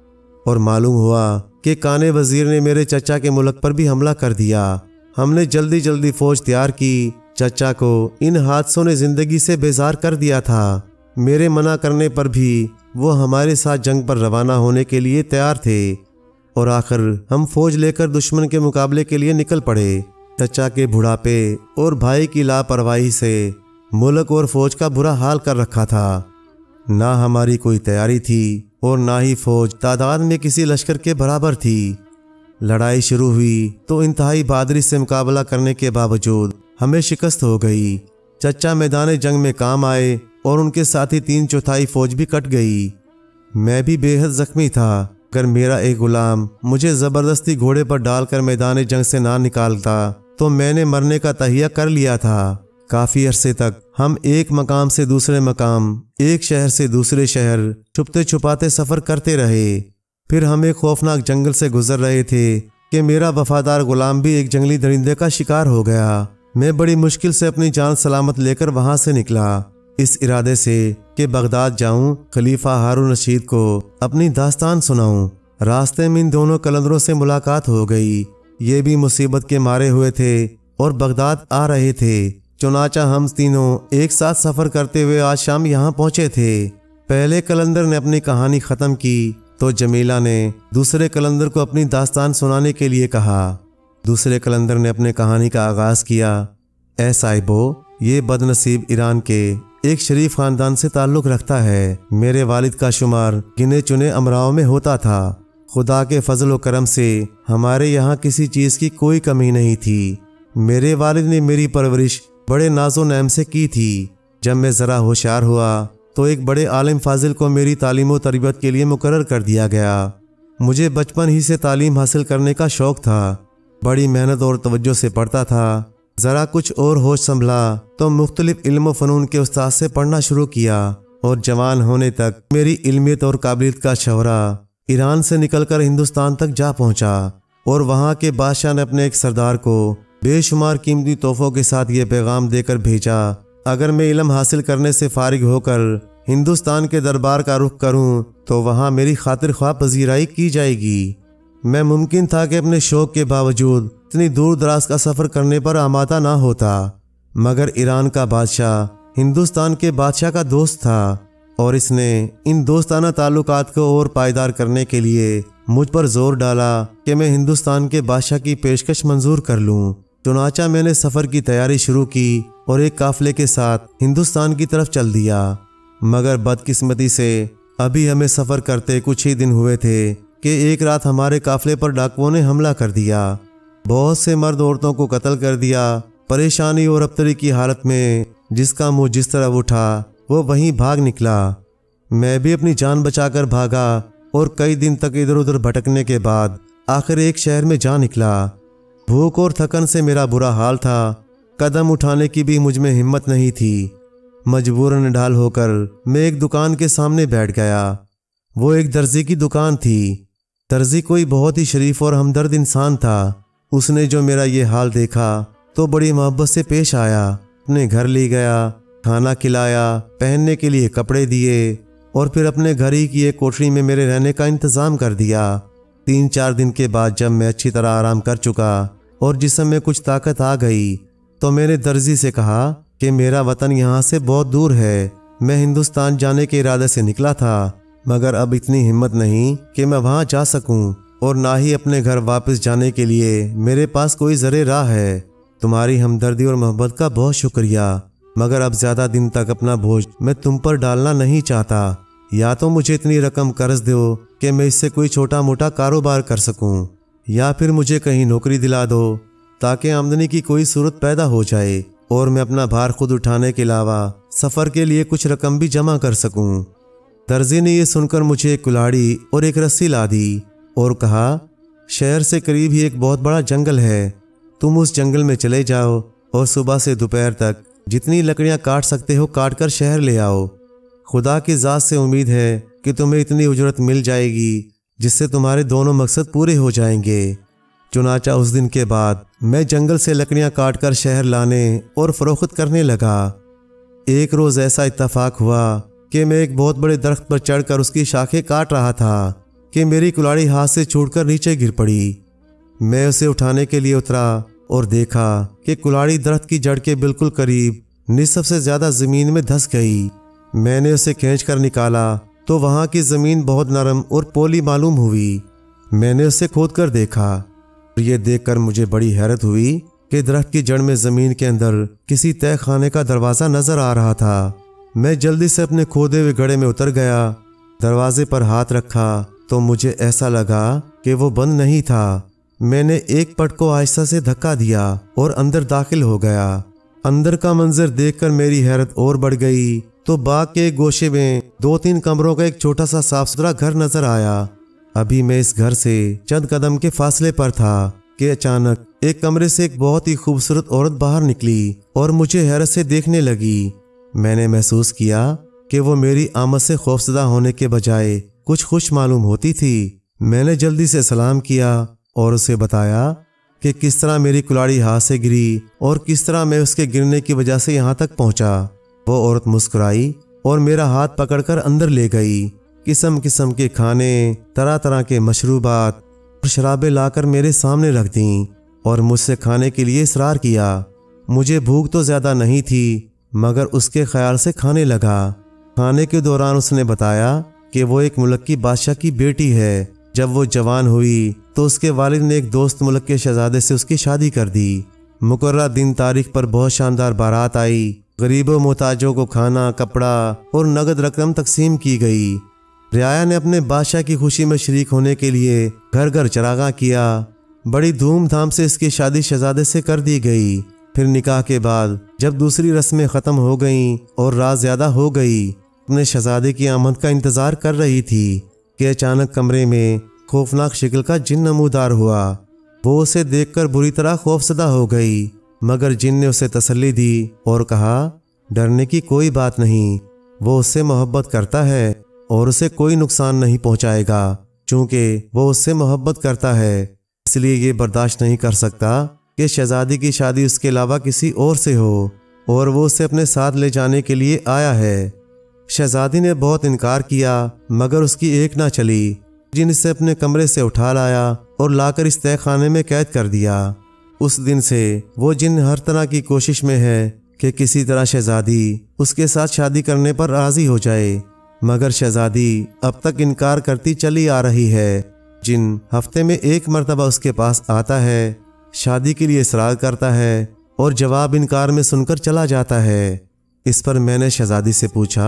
और मालूम हुआ कि काने वजीर ने मेरे चचा के मुल्क पर भी हमला कर दिया। हमने जल्दी जल्दी फौज तैयार की। चचा को इन हादसों ने जिंदगी से बेजार कर दिया था। मेरे मना करने पर भी वो हमारे साथ जंग पर रवाना होने के लिए तैयार थे और आखिर हम फौज लेकर दुश्मन के मुकाबले के लिए निकल पड़े। चचा के बुढ़ापे और भाई की लापरवाही से मुल्क और फौज का बुरा हाल कर रखा था। ना हमारी कोई तैयारी थी और ना ही फौज तादाद में किसी लश्कर के बराबर थी। लड़ाई शुरू हुई तो इंतहाई बहादुरी से मुकाबला करने के बावजूद हमें शिकस्त हो गई। चचा मैदान जंग में काम आए और उनके साथ ही तीन चौथाई फौज भी कट गई। मैं भी बेहद जख्मी था। अगर मेरा एक गुलाम मुझे ज़बरदस्ती घोड़े पर डालकर मैदान जंग से ना निकालता तो मैंने मरने का तहिया कर लिया था। काफ़ी अरसे तक हम एक मकाम से दूसरे मकाम, एक शहर से दूसरे शहर छुपते छुपाते सफ़र करते रहे। फिर हम एक खौफनाक जंगल से गुजर रहे थे कि मेरा वफादार गुलाम भी एक जंगली दरिंदे का शिकार हो गया। मैं बड़ी मुश्किल से अपनी जान सलामत लेकर वहां से निकला, इस इरादे से कि बगदाद जाऊं, खलीफा हारून रशीद को अपनी दास्तान सुनाऊं। रास्ते में इन दोनों कलंदरों से मुलाकात हो गई। ये भी मुसीबत के मारे हुए थे और बगदाद आ रहे थे। चुनाचा हम तीनों एक साथ सफ़र करते हुए आज शाम यहाँ पहुँचे थे। पहले कलंदर ने अपनी कहानी ख़त्म की तो जमीला ने दूसरे कलंदर को अपनी दास्तान सुनाने के लिए कहा। दूसरे कलंदर ने अपने कहानी का आगाज़ किया। ए साहिबो, ये बदनसीब ईरान के एक शरीफ ख़ानदान से ताल्लुक़ रखता है। मेरे वालिद का शुमार गिने चुने अमराओं में होता था। खुदा के फजल व करम से हमारे यहाँ किसी चीज़ की कोई कमी नहीं थी। मेरे वालिद ने मेरी परवरिश बड़े नाजो नैम से की थी। जब मैं ज़रा होशियार हुआ तो एक बड़े आलिम फाजिल को मेरी तालीम व तरबियत के लिए मुकर्रर कर दिया गया। मुझे बचपन ही से तालीम हासिल करने का शौक़ था। बड़ी मेहनत और तवज्जो से पढ़ता था। ज़रा कुछ और होश संभला तो मुख्तलिफ इल्म व फ़नून के उस्ताद से पढ़ना शुरू किया और जवान होने तक मेरी इल्मियत और काबिलियत का शहरा ईरान से निकलकर हिंदुस्तान तक जा पहुंचा और वहां के बादशाह ने अपने एक सरदार को बेशुमार कीमती तोहफों के साथ ये पैगाम देकर भेजा, अगर मैं इल्म हासिल करने से फारिग होकर हिंदुस्तान के दरबार का रुख करूं तो वहां मेरी खातिर ख्वाह पजीराई की जाएगी। मैं मुमकिन था कि अपने शौक़ के बावजूद इतनी दूर दराज का सफ़र करने पर आमादा ना होता, मगर ईरान का बादशाह हिंदुस्तान के बादशाह का दोस्त था और इसने इन दोस्ताना ताल्लुकात को और पायदार करने के लिए मुझ पर जोर डाला कि मैं हिंदुस्तान के बादशाह की पेशकश मंजूर कर लूं। चुनाचा मैंने सफ़र की तैयारी शुरू की और एक काफ़िले के साथ हिंदुस्तान की तरफ चल दिया, मगर बदकिस्मती से अभी हमें सफ़र करते कुछ ही दिन हुए थे कि एक रात हमारे काफिले पर डाकुओं ने हमला कर दिया। बहुत से मर्द औरतों को कत्ल कर दिया। परेशानी और अबतरी की हालत में जिसका मुंह जिस तरफ उठा वो वहीं भाग निकला। मैं भी अपनी जान बचाकर भागा और कई दिन तक इधर उधर भटकने के बाद आखिर एक शहर में जा निकला। भूख और थकन से मेरा बुरा हाल था। कदम उठाने की भी मुझ में हिम्मत नहीं थी। मजबूरन ढाल होकर मैं एक दुकान के सामने बैठ गया। वो एक दर्जी की दुकान थी। दर्जी कोई बहुत ही शरीफ और हमदर्द इंसान था। उसने जो मेरा ये हाल देखा तो बड़ी मोहब्बत से पेश आया। अपने घर ले गया, खाना खिलाया, पहनने के लिए कपड़े दिए और फिर अपने घर ही की एक कोठरी में मेरे रहने का इंतज़ाम कर दिया। तीन चार दिन के बाद जब मैं अच्छी तरह आराम कर चुका और जिस्म में कुछ ताकत आ गई तो मैंने दर्जी से कहा कि मेरा वतन यहाँ से बहुत दूर है। मैं हिंदुस्तान जाने के इरादे से निकला था, मगर अब इतनी हिम्मत नहीं कि मैं वहाँ जा सकूं और ना ही अपने घर वापस जाने के लिए मेरे पास कोई ज़रे राह है। तुम्हारी हमदर्दी और मोहब्बत का बहुत शुक्रिया, मगर अब ज़्यादा दिन तक अपना बोझ मैं तुम पर डालना नहीं चाहता। या तो मुझे इतनी रकम कर्ज दो कि मैं इससे कोई छोटा मोटा कारोबार कर सकूं, या फिर मुझे कहीं नौकरी दिला दो ताकि आमदनी की कोई सूरत पैदा हो जाए और मैं अपना भार खुद उठाने के अलावा सफ़र के लिए कुछ रकम भी जमा कर सकूं। दर्जी ने यह सुनकर मुझे एक कुल्हाड़ी और एक रस्सी ला दी और कहा, शहर से करीब ही एक बहुत बड़ा जंगल है। तुम उस जंगल में चले जाओ और सुबह से दोपहर तक जितनी लकड़ियां काट सकते हो काट कर शहर ले आओ। खुदा की ज़ात से उम्मीद है कि तुम्हें इतनी उजरत मिल जाएगी जिससे तुम्हारे दोनों मकसद पूरे हो जाएंगे। चुनाचा उस दिन के बाद मैं जंगल से लकड़ियां काट कर शहर लाने और फरोख्त करने लगा। एक रोज़ ऐसा इत्तफाक हुआ कि मैं एक बहुत बड़े दरख्त पर चढ़कर उसकी शाखें काट रहा था कि मेरी कुल्हाड़ी हाथ से छूटकर नीचे गिर पड़ी। मैं उसे उठाने के लिए उतरा और देखा कि कुल्हाड़ी दरख्त की जड़ के बिल्कुल करीब निसफ से ज़्यादा ज़मीन में धंस गई। मैंने उसे खींचकर निकाला तो वहाँ की ज़मीन बहुत नरम और पोली मालूम हुई। मैंने उसे खोद कर देखा। ये देखकर मुझे बड़ी हैरत हुई कि दरख्त की जड़ में ज़मीन के अंदर किसी तय खाने का दरवाज़ा नज़र आ रहा था। मैं जल्दी से अपने खोदे हुए गड्ढे में उतर गया। दरवाजे पर हाथ रखा तो मुझे ऐसा लगा कि वो बंद नहीं था। मैंने एक पट को आहिस्ता से धक्का दिया और अंदर दाखिल हो गया। अंदर का मंजर देखकर मेरी हैरत और बढ़ गई तो बाग के एक गोशे में दो तीन कमरों का एक छोटा सा साफ सुथरा घर नजर आया। अभी मैं इस घर से चंद कदम के फासले पर था कि अचानक एक कमरे से एक बहुत ही खूबसूरत औरत बाहर निकली और मुझे हैरत से देखने लगी। मैंने महसूस किया कि वो मेरी आमद से खौफजदा होने के बजाय कुछ खुश मालूम होती थी। मैंने जल्दी से सलाम किया और उसे बताया कि किस तरह मेरी कुल्हाड़ी हाथ से गिरी और किस तरह मैं उसके गिरने की वजह से यहाँ तक पहुँचा। वो औरत मुस्कुराई और मेरा हाथ पकड़कर अंदर ले गई। किस्म किस्म के खाने, तरह तरह के मशरूबात और शराबें लाकर मेरे सामने रख दी और मुझसे खाने के लिए इसरार किया। मुझे भूख तो ज़्यादा नहीं थी, मगर उसके ख्याल से खाने लगा। खाने के दौरान उसने बताया कि वो एक मुल्क की बादशाह की बेटी है। जब वो जवान हुई तो उसके वालिद ने एक दोस्त मुल्क के शहजादे से उसकी शादी कर दी। मुकर्रर दिन तारीख पर बहुत शानदार बारात आई। गरीबों मोहताजों को खाना, कपड़ा और नगद रकम तकसीम की गई। रियाया ने अपने बादशाह की खुशी में शरीक होने के लिए घर घर चरागा किया। बड़ी धूमधाम से इसकी शादी शहजादे से कर दी गई। फिर निकाह के बाद जब दूसरी रस्में ख़त्म हो गईं और रात ज़्यादा हो गई, अपने शहजादे की आमद का इंतज़ार कर रही थी कि अचानक कमरे में खौफनाक शक्ल का जिन नमूदार हुआ। वो उसे देखकर बुरी तरह खौफजदा हो गई, मगर जिन ने उसे तसल्ली दी और कहा, डरने की कोई बात नहीं, वो उससे मोहब्बत करता है और उसे कोई नुकसान नहीं पहुंचाएगा। चूँकि वो उससे मोहब्बत करता है इसलिए ये बर्दाश्त नहीं कर सकता कि शहजादी की शादी उसके अलावा किसी और से हो और वो उसे अपने साथ ले जाने के लिए आया है। शहजादी ने बहुत इनकार किया, मगर उसकी एक ना चली। जिन इसे अपने कमरे से उठा लाया और लाकर इस तय खाने में कैद कर दिया। उस दिन से वो जिन हर तरह की कोशिश में है कि किसी तरह शहजादी उसके साथ शादी करने पर राजी हो जाए, मगर शहजादी अब तक इनकार करती चली आ रही है। जिन हफ्ते में एक मर्तबा उसके पास आता है, शादी के लिए इसरार करता है और जवाब इनकार में सुनकर चला जाता है। इस पर मैंने शहजादी से पूछा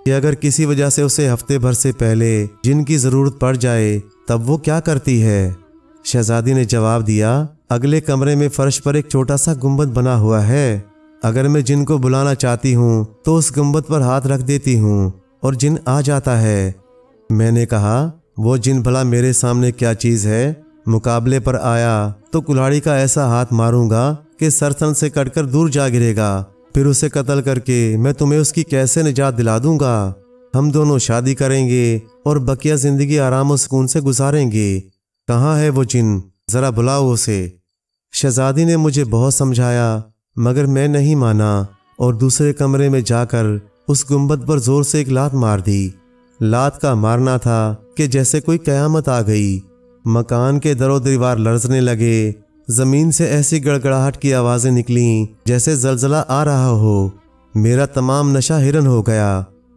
कि अगर किसी वजह से उसे हफ्ते भर से पहले जिन की जरूरत पड़ जाए तब वो क्या करती है। शहजादी ने जवाब दिया, अगले कमरे में फर्श पर एक छोटा सा गुंबद बना हुआ है। अगर मैं जिन को बुलाना चाहती हूँ तो उस गुंबद पर हाथ रख देती हूँ और जिन आ जाता है। मैंने कहा, वो जिन भला मेरे सामने क्या चीज है? मुकाबले पर आया तो कुल्हाड़ी का ऐसा हाथ मारूंगा कि सरथन से कटकर दूर जा गिरेगा। फिर उसे कत्ल करके मैं तुम्हें उसकी कैसे निजात दिला दूंगा। हम दोनों शादी करेंगे और बकिया जिंदगी आराम और सुकून से गुजारेंगे। कहाँ है वो जिन? जरा बुलाओ उसे। शहजादी ने मुझे बहुत समझाया मगर मैं नहीं माना और दूसरे कमरे में जाकर उस गुंबद पर जोर से एक लात मार दी। लात का मारना था कि जैसे कोई कयामत आ गई। मकान के दरो दीवार लरजने लगे। जमीन से ऐसी गड़गड़ाहट की आवाजें निकली जैसे जलजला आ रहा हो। मेरा तमाम नशा हिरन हो गया।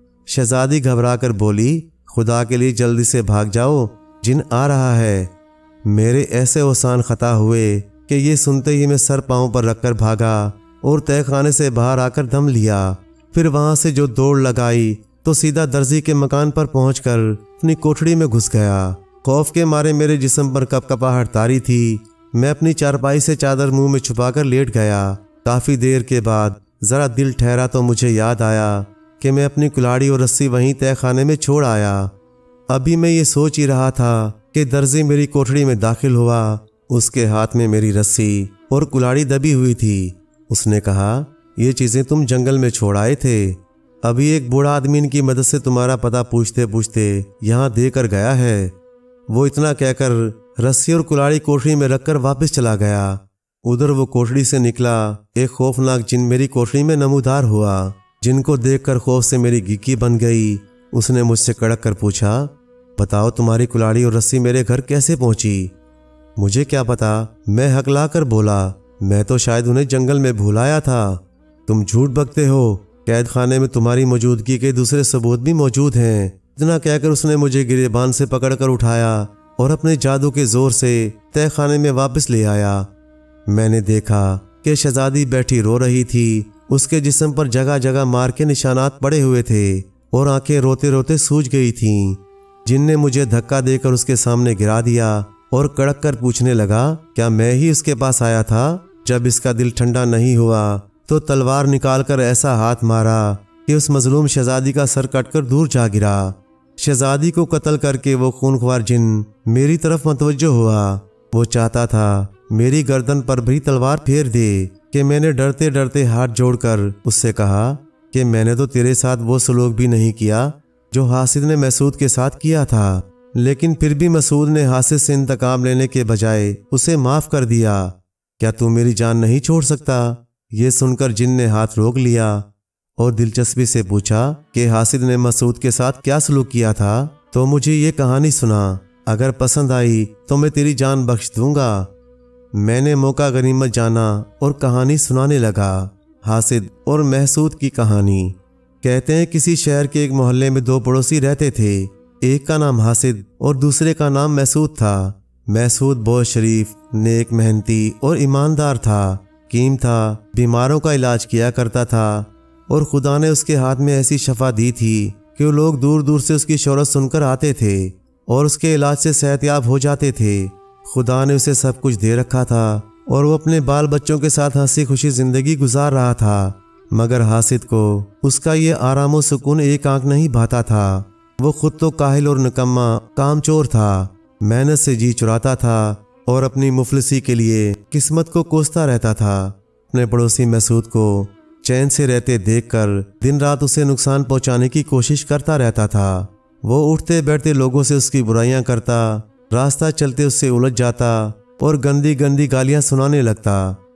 शहजादी घबरा कर बोली, खुदा के लिए जल्दी से भाग जाओ, जिन आ रहा है। मेरे ऐसे ओसान खता हुए कि ये सुनते ही मैं सर पांव पर रखकर भागा और तहखाने से बाहर आकर दम लिया। फिर वहां से जो दौड़ लगाई तो सीधा दर्जी के मकान पर पहुंचकर अपनी कोठड़ी में घुस गया। खौफ के मारे मेरे जिस्म पर कपकपाहट तारी थी। मैं अपनी चारपाई से चादर मुंह में छुपाकर लेट गया। काफी देर के बाद जरा दिल ठहरा तो मुझे याद आया कि मैं अपनी कुल्हाड़ी और रस्सी वहीं तहखाने में छोड़ आया। अभी मैं ये सोच ही रहा था कि दर्जी मेरी कोठड़ी में दाखिल हुआ। उसके हाथ में मेरी रस्सी और कुल्हाड़ी दबी हुई थी। उसने कहा, ये चीजें तुम जंगल में छोड़ आए थे। अभी एक बूढ़ा आदमी इनकी मदद से तुम्हारा पता पूछते पूछते यहाँ देकर गया है। वो इतना कहकर रस्सी और कुल्हाड़ी कोठड़ी में रखकर वापस चला गया। उधर वो कोठड़ी से निकला। एक खौफनाक जिन मेरी कोठड़ी में नमूदार हुआ। जिनको देखकर खौफ से मेरी गिग्गी बन गई। उसने मुझसे कड़क कर पूछा, बताओ तुम्हारी कुल्हाड़ी और रस्सी मेरे घर कैसे पहुंची? मुझे क्या पता, मैं हकला कर बोला, मैं तो शायद उन्हें जंगल में भुलाया था। तुम झूठ बकते हो, कैद खाने में तुम्हारी मौजूदगी के दूसरे सबूत भी मौजूद हैं। इतना कहकर उसने मुझे गिरेबान से पकड़कर उठाया और अपने जादू के जोर से तहखाने में वापस ले आया। मैंने देखा कि शहजादी बैठी रो रही थी। उसके जिस्म पर जगह जगह मार के निशानात पड़े हुए थे और आंखें रोते रोते सूज गई थीं। जिन ने मुझे धक्का देकर उसके सामने गिरा दिया और कड़क कर पूछने लगा, क्या मैं ही उसके पास आया था? जब इसका दिल ठंडा नहीं हुआ तो तलवार निकालकर ऐसा हाथ मारा कि उस मजलूम शहजादी का सर कटकर दूर जा गिरा। शहजादी को कत्ल करके वो खूनख्वार जिन मेरी तरफ मतवज्जो हुआ। वो चाहता था मेरी गर्दन पर भी तलवार फेर दे कि मैंने डरते डरते हाथ जोड़कर उससे कहा कि मैंने तो तेरे साथ वो सलूक भी नहीं किया जो हासिद ने मसूद के साथ किया था। लेकिन फिर भी मसूद ने हासिद से इंतकाम लेने के बजाय उसे माफ कर दिया। क्या तू मेरी जान नहीं छोड़ सकता? ये सुनकर जिन ने हाथ रोक लिया और दिलचस्पी से पूछा कि हासिद ने मसूद के साथ क्या सलूक किया था। तो मुझे ये कहानी सुना, अगर पसंद आई तो मैं तेरी जान बख्श दूंगा। मैंने मौका गनीमत जाना और कहानी सुनाने लगा। हासिद और महसूद की कहानी। कहते हैं किसी शहर के एक मोहल्ले में दो पड़ोसी रहते थे। एक का नाम हासिद और दूसरे का नाम महसूद था। महसूद बहुत शरीफ, नेक, मेहनती और ईमानदार था। कीम था, बीमारों का इलाज किया करता था और खुदा ने उसके हाथ में ऐसी शफा दी थी कि वो लोग दूर दूर से उसकी शोहरत सुनकर आते थे और उसके इलाज से सेहतयाब हो जाते थे। खुदा ने उसे सब कुछ दे रखा था और वो अपने बाल बच्चों के साथ हंसी खुशी जिंदगी गुजार रहा था। मगर हासिद को उसका ये आराम और सुकून एक आंख नहीं भाता था। वो खुद तो काहिल और निकम्मा कामचोर था। मेहनत से जी चुराता था और अपनी मुफलिसी के लिए किस्मत को कोसता रहता था। अपने पड़ोसी महसूद को चैन से रहते देखकर दिन रात उसे नुकसान पहुंचाने की कोशिश करता रहता था। वो उठते बैठते लोगों से उसकी बुराइयां करता, रास्ता चलते उससे उलझ जाता और गंदी गंदी गालियां सुनाने लगता।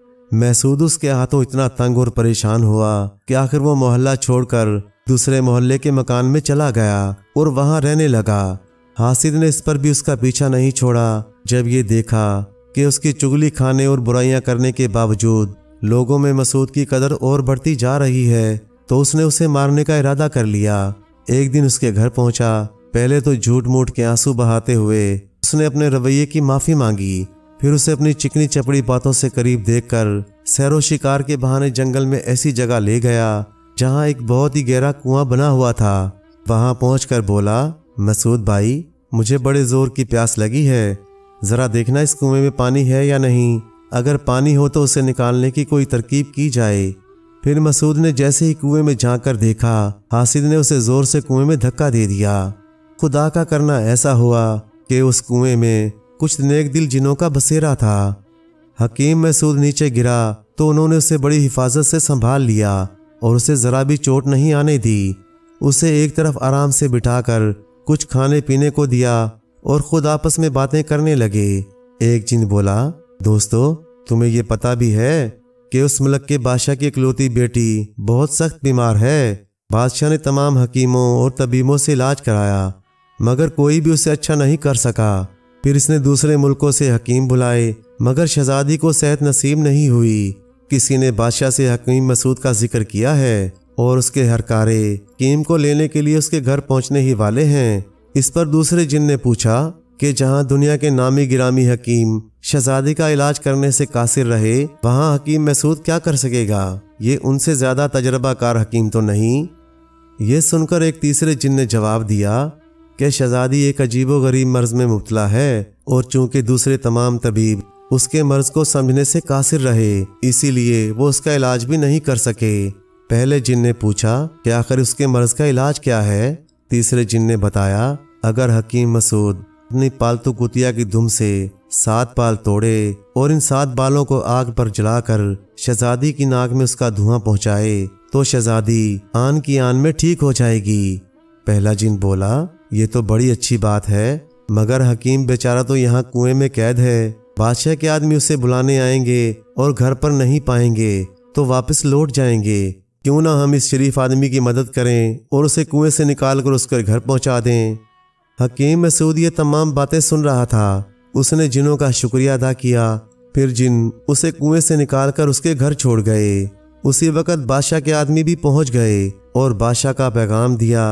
महसूद उसके हाथों इतना तंग और परेशान हुआ कि आखिर वो मोहल्ला छोड़कर दूसरे मोहल्ले के मकान में चला गया और वहां रहने लगा। हासिद ने इस पर भी उसका पीछा नहीं छोड़ा। जब ये देखा कि उसकी चुगली खाने और बुराइयां करने के बावजूद लोगों में मसूद की कदर और बढ़ती जा रही है तो उसने उसे मारने का इरादा कर लिया। एक दिन उसके घर पहुंचा। पहले तो झूठ मूठ के आंसू बहाते हुए उसने अपने रवैये की माफी मांगी। फिर उसे अपनी चिकनी चपड़ी बातों से करीब देखकर सैरो शिकार के बहाने जंगल में ऐसी जगह ले गया जहां एक बहुत ही गहरा कुआं बना हुआ था। वहां पहुंचकर बोला, मसूद भाई, मुझे बड़े जोर की प्यास लगी है, जरा देखना इस कुएं में पानी है या नहीं। अगर पानी हो तो उसे निकालने की कोई तरकीब की जाए। फिर मसूद ने जैसे ही कुएं में झांक देखा, हासिद ने उसे जोर से कुएं में धक्का दे दिया। खुदा का करना ऐसा हुआ कि उस कुएं में कुछ नेक दिल जिनों का बसेरा था। हकीम मसूद नीचे गिरा तो उन्होंने उसे बड़ी हिफाजत से संभाल लिया और उसे जरा भी चोट नहीं आने दी। उसे एक तरफ आराम से बिठाकर कुछ खाने पीने को दिया और खुद आपस में बातें करने लगे। एक जिन बोला, दोस्तों, तुम्हें ये पता भी है कि उस मुल्क के बादशाह की इकलौती बेटी बहुत सख्त बीमार है। बादशाह ने तमाम हकीमों और तबीबों से इलाज कराया, मगर कोई भी उसे अच्छा नहीं कर सका। फिर इसने दूसरे मुल्कों से हकीम बुलाए, मगर शहजादी को सेहत नसीब नहीं हुई। किसी ने बादशाह से हकीम मसूद का जिक्र किया है और उसके हरकारे हकीम को लेने के लिए उसके घर पहुंचने ही वाले हैं। इस पर दूसरे जिन ने पूछा कि जहां दुनिया के नामी गिरामी हकीम शहजादी का इलाज करने से कासिर रहे, वहां हकीम मसूद क्या कर सकेगा? ये उनसे ज्यादा तजर्बाकार हकीम तो नहीं। ये सुनकर एक तीसरे जिन ने जवाब दिया कि शहजादी एक अजीबोगरीब मर्ज में मुब्तला है और चूंकि दूसरे तमाम तबीब उसके मर्ज को समझने से कासिर रहे, इसीलिए वो उसका इलाज भी नहीं कर सके। पहले जिन ने पूछा कि आखिर उसके मर्ज का इलाज क्या है? तीसरे जिन ने बताया, अगर हकीम मसूद अपनी पालतू कुतिया की दुम से सात बाल तोड़े और इन सात बालों को आग पर जलाकर शहजादी की नाक में उसका धुआं पहुंचाए तो शहजादी आन की आन में ठीक हो जाएगी। पहला जिन बोला, ये तो बड़ी अच्छी बात है, मगर हकीम बेचारा तो यहाँ कुएं में कैद है। बादशाह के आदमी उसे बुलाने आएंगे और घर पर नहीं पाएंगे तो वापस लौट जाएंगे। क्यों ना हम इस शरीफ आदमी की मदद करें और उसे कुएं से निकाल कर उसके घर पहुंचा दें। हकीम मसूद ये तमाम बातें सुन रहा था। उसने जिनों का शुक्रिया अदा किया। फिर जिन उसे कुएं से निकालकर उसके घर छोड़ गए। उसी वक्त बादशाह के आदमी भी पहुंच गए और बादशाह का पैगाम दिया।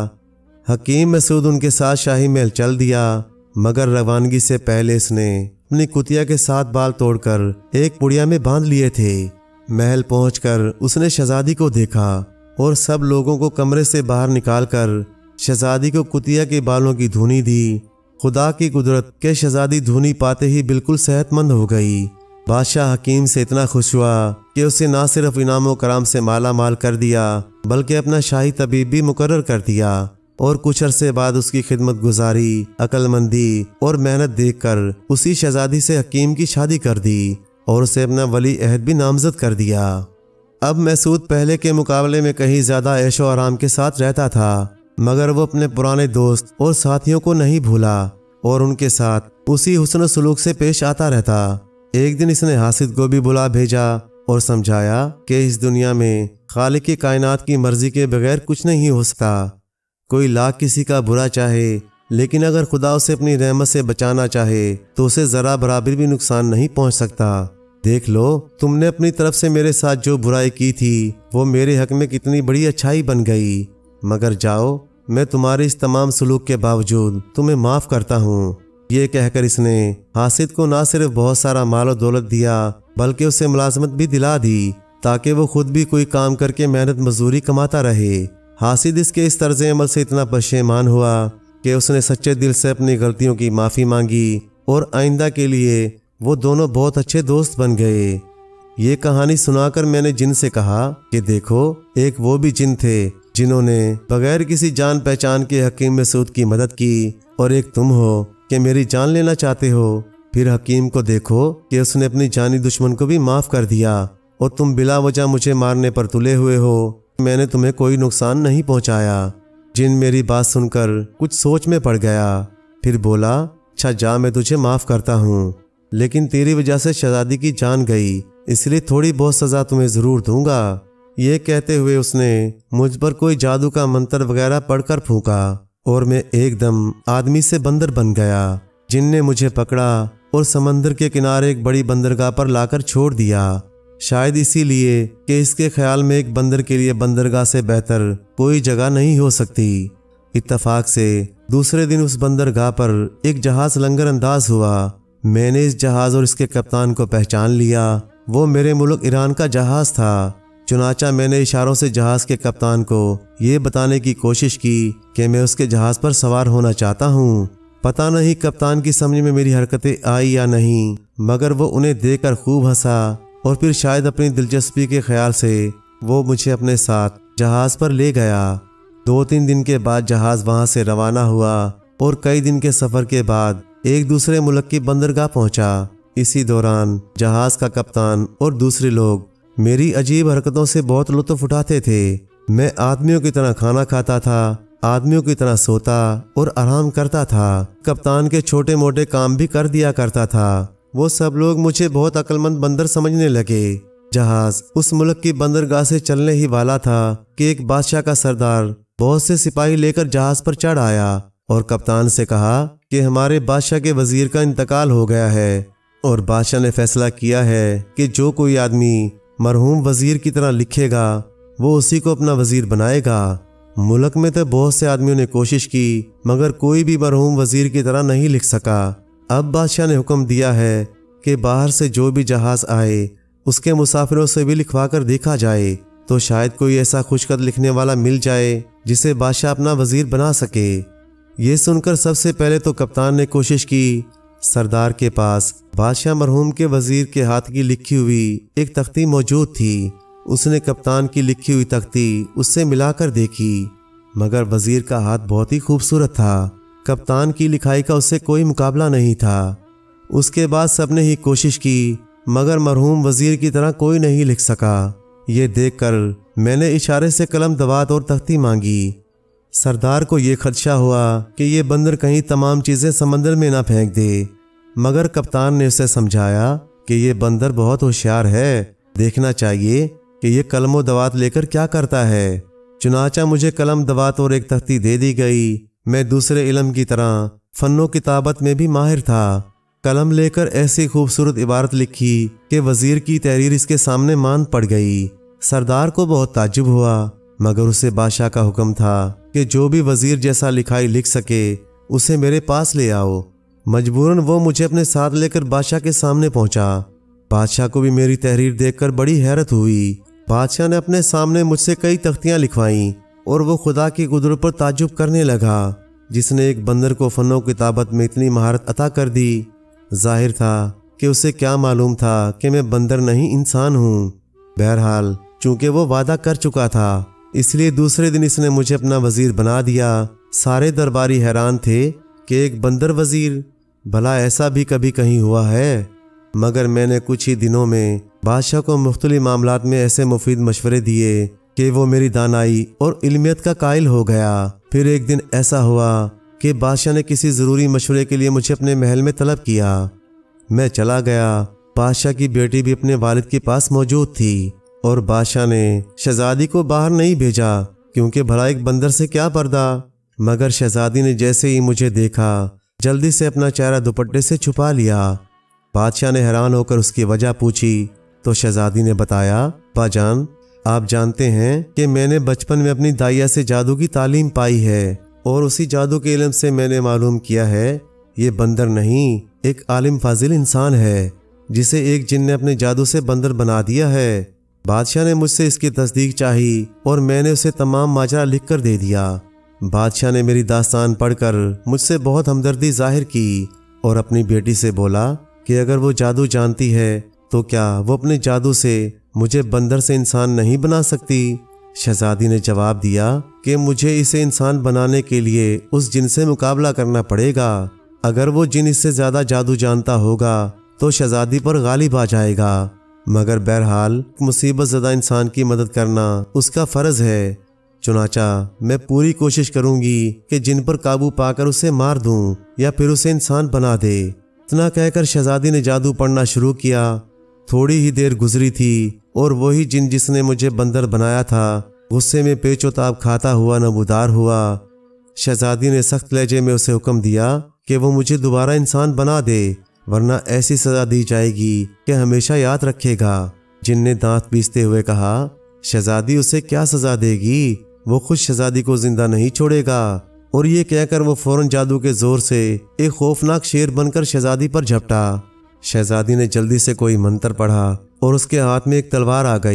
हकीम मसूद उनके साथ शाही महल चल दिया, मगर रवानगी से पहले इसने अपनी कुतिया के सात बाल तोड़कर एक पुड़िया में बांध लिए थे। महल पहुंचकर उसने शहजादी को देखा और सब लोगों को कमरे से बाहर निकालकर शहजादी को कुतिया के बालों की धुनी दी। खुदा की कुदरत के शहजादी धुनी पाते ही बिल्कुल सेहतमंद हो गई। बादशाह हकीम से इतना खुश हुआ कि उसे ना सिर्फ इनामो कराम से माला माल कर दिया, बल्कि अपना शाही तबीब भी मुकर्रर कर दिया और कुछ अरसे बाद उसकी खिदमत गुजारी, अक्लमंदी और मेहनत देखकर उसी शहजादी से हकीम की शादी कर दी और उसे अपना वली अहद भी नामजद कर दिया। अब मसूद पहले के मुकाबले में कहीं ज्यादा ऐशो आराम के साथ रहता था, मगर वो अपने पुराने दोस्त और साथियों को नहीं भूला और उनके साथ उसी हुस्न सलूक से पेश आता रहता। एक दिन इसने हासिद को भी बुला भेजा और समझाया कि इस दुनिया में खालिक की कायनात की मर्जी के बगैर कुछ नहीं हो सकता। कोई लाख किसी का बुरा चाहे, लेकिन अगर खुदा उसे अपनी रहमत से बचाना चाहे तो उसे जरा बराबर भी नुकसान नहीं पहुंच सकता। देख लो, तुमने अपनी तरफ से मेरे साथ जो बुराई की थी वो मेरे हक में कितनी बड़ी अच्छाई बन गई। मगर जाओ, मैं तुम्हारे इस तमाम सलूक के बावजूद तुम्हें माफ करता हूँ। ये कहकर इसने हासिद को ना सिर्फ बहुत सारा माल और दौलत दिया, बल्कि उसे मुलाजमत भी दिला दी ताकि वो खुद भी कोई काम करके मेहनत मजदूरी कमाता रहे। हासिद इसके इस तर्ज अमल से इतना पशेमान हुआ कि उसने सच्चे दिल से अपनी गलतियों की माफ़ी मांगी और आइंदा के लिए वो दोनों बहुत अच्छे दोस्त बन गए। ये कहानी सुनाकर मैंने जिन से कहा कि देखो, एक वो भी जिन थे जिन्होंने बगैर किसी जान पहचान के हकीम मसूद की मदद की, और एक तुम हो कि मेरी जान लेना चाहते हो। फिर हकीम को देखो कि उसने अपनी जानी दुश्मन को भी माफ़ कर दिया और तुम बिला वजह मुझे मारने पर तुले हुए हो। मैंने तुम्हें कोई नुकसान नहीं पहुंचाया। जिन मेरी बात सुनकर कुछ सोच में पड़ गया। फिर बोला, अच्छा जा, मैं तुझे माफ़ करता हूँ, लेकिन तेरी वजह से शहजादी की जान गई, इसलिए थोड़ी बहुत सज़ा तुम्हें ज़रूर दूंगा। ये कहते हुए उसने मुझ पर कोई जादू का मंत्र वगैरह पढ़कर फूंका और मैं एकदम आदमी से बंदर बन गया। जिन ने मुझे पकड़ा और समंदर के किनारे एक बड़ी बंदरगाह पर लाकर छोड़ दिया, शायद इसीलिए कि इसके ख्याल में एक बंदर के लिए बंदरगाह से बेहतर कोई जगह नहीं हो सकती। इत्तफाक से दूसरे दिन उस बंदरगाह पर एक जहाज लंगर अंदाज हुआ। मैंने इस जहाज और इसके कप्तान को पहचान लिया। वो मेरे मुल्क ईरान का जहाज था चुनाचा मैंने इशारों से जहाज के कप्तान को ये बताने की कोशिश की कि मैं उसके जहाज पर सवार होना चाहता हूँ। पता नहीं कप्तान की समझ में मेरी हरकतें आई या नहीं, मगर वो उन्हें देखकर खूब हंसा और फिर शायद अपनी दिलचस्पी के ख्याल से वो मुझे अपने साथ जहाज पर ले गया। दो तीन दिन के बाद जहाज वहां से रवाना हुआ और कई दिन के सफर के बाद एक दूसरे मुल्क की बंदरगाह पहुंचा। इसी दौरान जहाज का कप्तान और दूसरे लोग मेरी अजीब हरकतों से बहुत लुत्फ उठाते थे। मैं आदमियों की तरह खाना खाता था, आदमियों की तरह सोता और आराम करता था। कप्तान के छोटे मोटे काम भी कर दिया करता था। वो सब लोग मुझे बहुत अक्लमंद बंदर समझने लगे। जहाज उस मुल्क की बंदरगाह से चलने ही वाला था कि एक बादशाह का सरदार बहुत से सिपाही लेकर जहाज पर चढ़ आया और कप्तान से कहा कि हमारे बादशाह के वजीर का इंतकाल हो गया है और बादशाह ने फैसला किया है कि जो कोई आदमी मरहूम वजीर की तरह लिखेगा वो उसी को अपना वजीर बनाएगा। मुल्क में तो बहुत से आदमियों ने कोशिश की, मगर कोई भी मरहूम वजीर की तरह नहीं लिख सका। अब बादशाह ने हुक्म दिया है कि बाहर से जो भी जहाज आए उसके मुसाफिरों से भी लिखवा कर देखा जाए, तो शायद कोई ऐसा खुशखत लिखने वाला मिल जाए जिसे बादशाह अपना वजीर बना सके। ये सुनकर सबसे पहले तो कप्तान ने कोशिश की। सरदार के पास बादशाह मरहूम के वजीर के हाथ की लिखी हुई एक तख्ती मौजूद थी। उसने कप्तान की लिखी हुई तख्ती उससे मिलाकर देखी, मगर वजीर का हाथ बहुत ही खूबसूरत था। कप्तान की लिखाई का उससे कोई मुकाबला नहीं था। उसके बाद सबने ही कोशिश की, मगर मरहूम वजीर की तरह कोई नहीं लिख सका। ये देखकर मैंने इशारे से कलम दवात और तख्ती मांगी। सरदार को ये खदशा हुआ कि ये बंदर कहीं तमाम चीज़ें समंदर में ना फेंक दे, मगर कप्तान ने उसे समझाया कि ये बंदर बहुत होशियार है, देखना चाहिए कि ये कलम दवात लेकर क्या करता है। चुनाचा मुझे कलम दवात और एक तख्ती दे दी गई। मैं दूसरे इल्म की तरह फन्नो किताबत में भी माहिर था। कलम लेकर ऐसी खूबसूरत इबारत लिखी कि वजीर की तहरीर इसके सामने मान पड़ गई। सरदार को बहुत ताज्जुब हुआ, मगर उसे बादशाह का हुक्म था कि जो भी वजीर जैसा लिखाई लिख सके उसे मेरे पास ले आओ। मजबूरन वो मुझे अपने साथ लेकर बादशाह के सामने पहुंचा। बादशाह को भी मेरी तहरीर देखकर बड़ी हैरत हुई। बादशाह ने अपने सामने मुझसे कई तख्तियां लिखवाईं और वो खुदा की कुदरत पर ताज्जुब करने लगा, जिसने एक बंदर को फनो किताबत में इतनी महारत अता कर दी। जाहिर था कि उसे क्या मालूम था कि मैं बंदर नहीं इंसान हूँ। बहरहाल चूंकि वो वादा कर चुका था, इसलिए दूसरे दिन इसने मुझे अपना वजीर बना दिया। सारे दरबारी हैरान थे कि एक बंदर वजीर, भला ऐसा भी कभी कहीं हुआ है। मगर मैंने कुछ ही दिनों में बादशाह को मुख्तलिफ मामलात में ऐसे मुफीद मशवरे दिए कि वो मेरी दानाई और इल्मियत का कायल हो गया। फिर एक दिन ऐसा हुआ कि बादशाह ने किसी ज़रूरी मशवरे के लिए मुझे अपने महल में तलब किया। मैं चला गया। बादशाह की बेटी भी अपने वालिद के पास मौजूद थी और बादशाह ने शहजादी को बाहर नहीं भेजा, क्योंकि भला एक बंदर से क्या पर्दा। मगर शहजादी ने जैसे ही मुझे देखा जल्दी से अपना चेहरा दुपट्टे से छुपा लिया। बादशाह ने हैरान होकर उसकी वजह पूछी तो शहजादी ने बताया, बाजान आप जानते हैं कि मैंने बचपन में अपनी दाइया से जादू की तालीम पाई है और उसी जादू के इल्म से मैंने मालूम किया है ये बंदर नहीं, एक आलिम फाजिल इंसान है जिसे एक जिन ने अपने जादू से बंदर बना दिया है। बादशाह ने मुझसे इसकी तस्दीक चाही और मैंने उसे तमाम माजरा लिख कर दे दिया। बादशाह ने मेरी दास्तान पढ़कर मुझसे बहुत हमदर्दी जाहिर की और अपनी बेटी से बोला कि अगर वो जादू जानती है तो क्या वो अपने जादू से मुझे बंदर से इंसान नहीं बना सकती। शहजादी ने जवाब दिया कि मुझे इसे इंसान बनाने के लिए उस जिन से मुकाबला करना पड़ेगा। अगर वो जिन इससे ज़्यादा जादू जानता होगा तो शहजादी पर गालिब आ जाएगा, मगर बहरहाल मुसीबत ज़दा इंसान की मदद करना उसका फ़र्ज़ है। चुनाचा मैं पूरी कोशिश करूंगी कि जिन पर काबू पाकर उसे मार दूं या फिर उसे इंसान बना दे। इतना कहकर शहजादी ने जादू पढ़ना शुरू किया। थोड़ी ही देर गुजरी थी और वही जिन जिसने मुझे बंदर बनाया था गुस्से में पेचोताब खाता हुआ नबूदार हुआ। शहजादी ने सख्त लहजे में उसे हुक्म दिया कि वो मुझे दोबारा इंसान बना दे, वरना ऐसी सजा दी जाएगी कि हमेशा याद रखेगा। जिन ने दांत पीसते हुए कहा, शहजादी उसे क्या सजा देगी, वो खुद शहजादी को जिंदा नहीं छोड़ेगा। और ये कहकर वो फौरन जादू के जोर से एक खौफनाक शेर बनकर शहजादी पर झपटा। शहजादी ने जल्दी से कोई मंत्र पढ़ा और उसके हाथ में एक तलवार आ गई।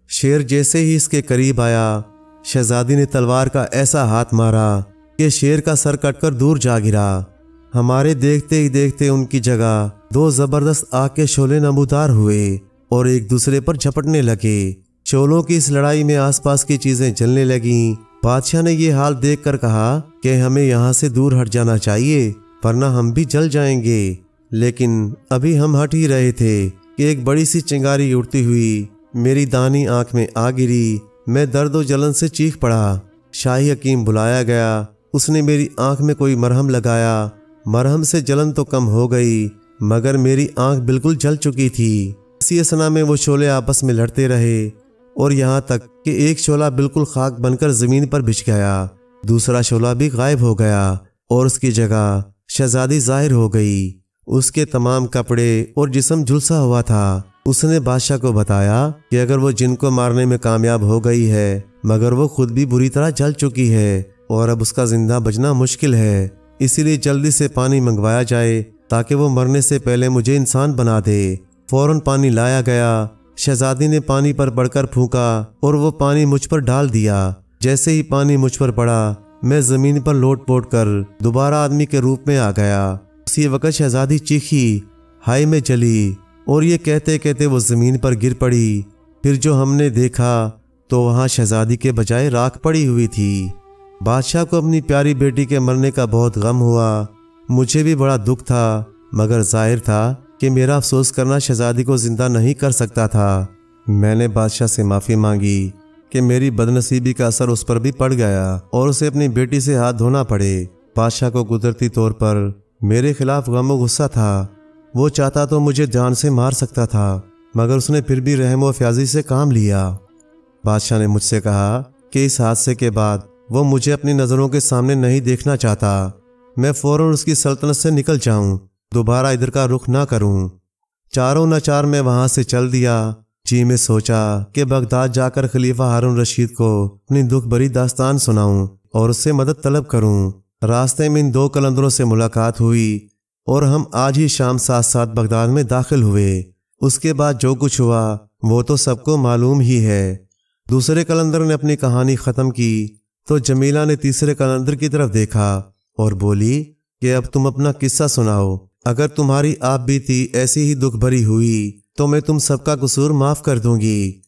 शेर जैसे ही इसके करीब आया, शहजादी ने तलवार का ऐसा हाथ मारा कि शेर का सर कटकर दूर जा गिरा। हमारे देखते ही देखते उनकी जगह दो जबरदस्त आग के शोले नमूदार हुए और एक दूसरे पर झपटने लगे। शोलों की इस लड़ाई में आसपास की चीजें जलने लगीं। बादशाह ने यह हाल देखकर कहा कि हमें यहाँ से दूर हट जाना चाहिए, वरना हम भी जल जाएंगे। लेकिन अभी हम हट ही रहे थे कि एक बड़ी सी चिंगारी उड़ती हुई मेरी दानी आंख में आ गिरी। मैं दर्द और जलन से चीख पड़ा। शाही हकीम बुलाया गया। उसने मेरी आंख में कोई मरहम लगाया। मरहम से जलन तो कम हो गई, मगर मेरी आंख बिल्कुल जल चुकी थी। इसी असना में वो शोले आपस में लड़ते रहे और यहाँ तक कि एक शोला बिल्कुल खाक बनकर जमीन पर बिछ गया। दूसरा शोला भी गायब हो गया और उसकी जगह शहजादी जाहिर हो गई। उसके तमाम कपड़े और जिस्म झुलसा हुआ था। उसने बादशाह को बताया कि अगर वो जिन को मारने में कामयाब हो गई है, मगर वो खुद भी बुरी तरह जल चुकी है और अब उसका जिंदा बचना मुश्किल है। इसीलिए जल्दी से पानी मंगवाया जाए ताकि वो मरने से पहले मुझे इंसान बना दे। फौरन पानी लाया गया। शहजादी ने पानी पर बढ़कर फूंका और वो पानी मुझ पर डाल दिया। जैसे ही पानी मुझ पर पड़ा, मैं जमीन पर लोट पोट कर दोबारा आदमी के रूप में आ गया। उसी वक्त शहजादी चीखी, हाय मैं जली, और ये कहते कहते वो जमीन पर गिर पड़ी। फिर जो हमने देखा तो वहाँ शहजादी के बजाय राख पड़ी हुई थी। बादशाह को अपनी प्यारी बेटी के मरने का बहुत गम हुआ। मुझे भी बड़ा दुख था, मगर जाहिर था कि मेरा अफसोस करना शहजादी को जिंदा नहीं कर सकता था। मैंने बादशाह से माफ़ी मांगी कि मेरी बदनसीबी का असर उस पर भी पड़ गया और उसे अपनी बेटी से हाथ धोना पड़े। बादशाह को कुदरती तौर पर मेरे खिलाफ गम और गुस्सा था। वो चाहता तो मुझे जान से मार सकता था, मगर उसने फिर भी रहम व फ्याजी से काम लिया। बादशाह ने मुझसे कहा कि इस हादसे के बाद वो मुझे अपनी नज़रों के सामने नहीं देखना चाहता। मैं फौरन उसकी सल्तनत से निकल जाऊं, दोबारा इधर का रुख ना करूं। चारों नचार में वहां से चल दिया। जी में सोचा कि बगदाद जाकर खलीफा हारून रशीद को अपनी दुख भरी दास्तान सुनाऊं और उससे मदद तलब करूं। रास्ते में इन दो कलंदरों से मुलाकात हुई और हम आज ही शाम साथ साथ बगदाद में दाखिल हुए। उसके बाद जो कुछ हुआ वो तो सबको मालूम ही है। दूसरे कलंदर ने अपनी कहानी ख़त्म की तो जमीला ने तीसरे कलंदर की तरफ देखा और बोली कि अब तुम अपना किस्सा सुनाओ। अगर तुम्हारी आप बीती ऐसी ही दुख भरी हुई तो मैं तुम सबका कसूर माफ़ कर दूंगी।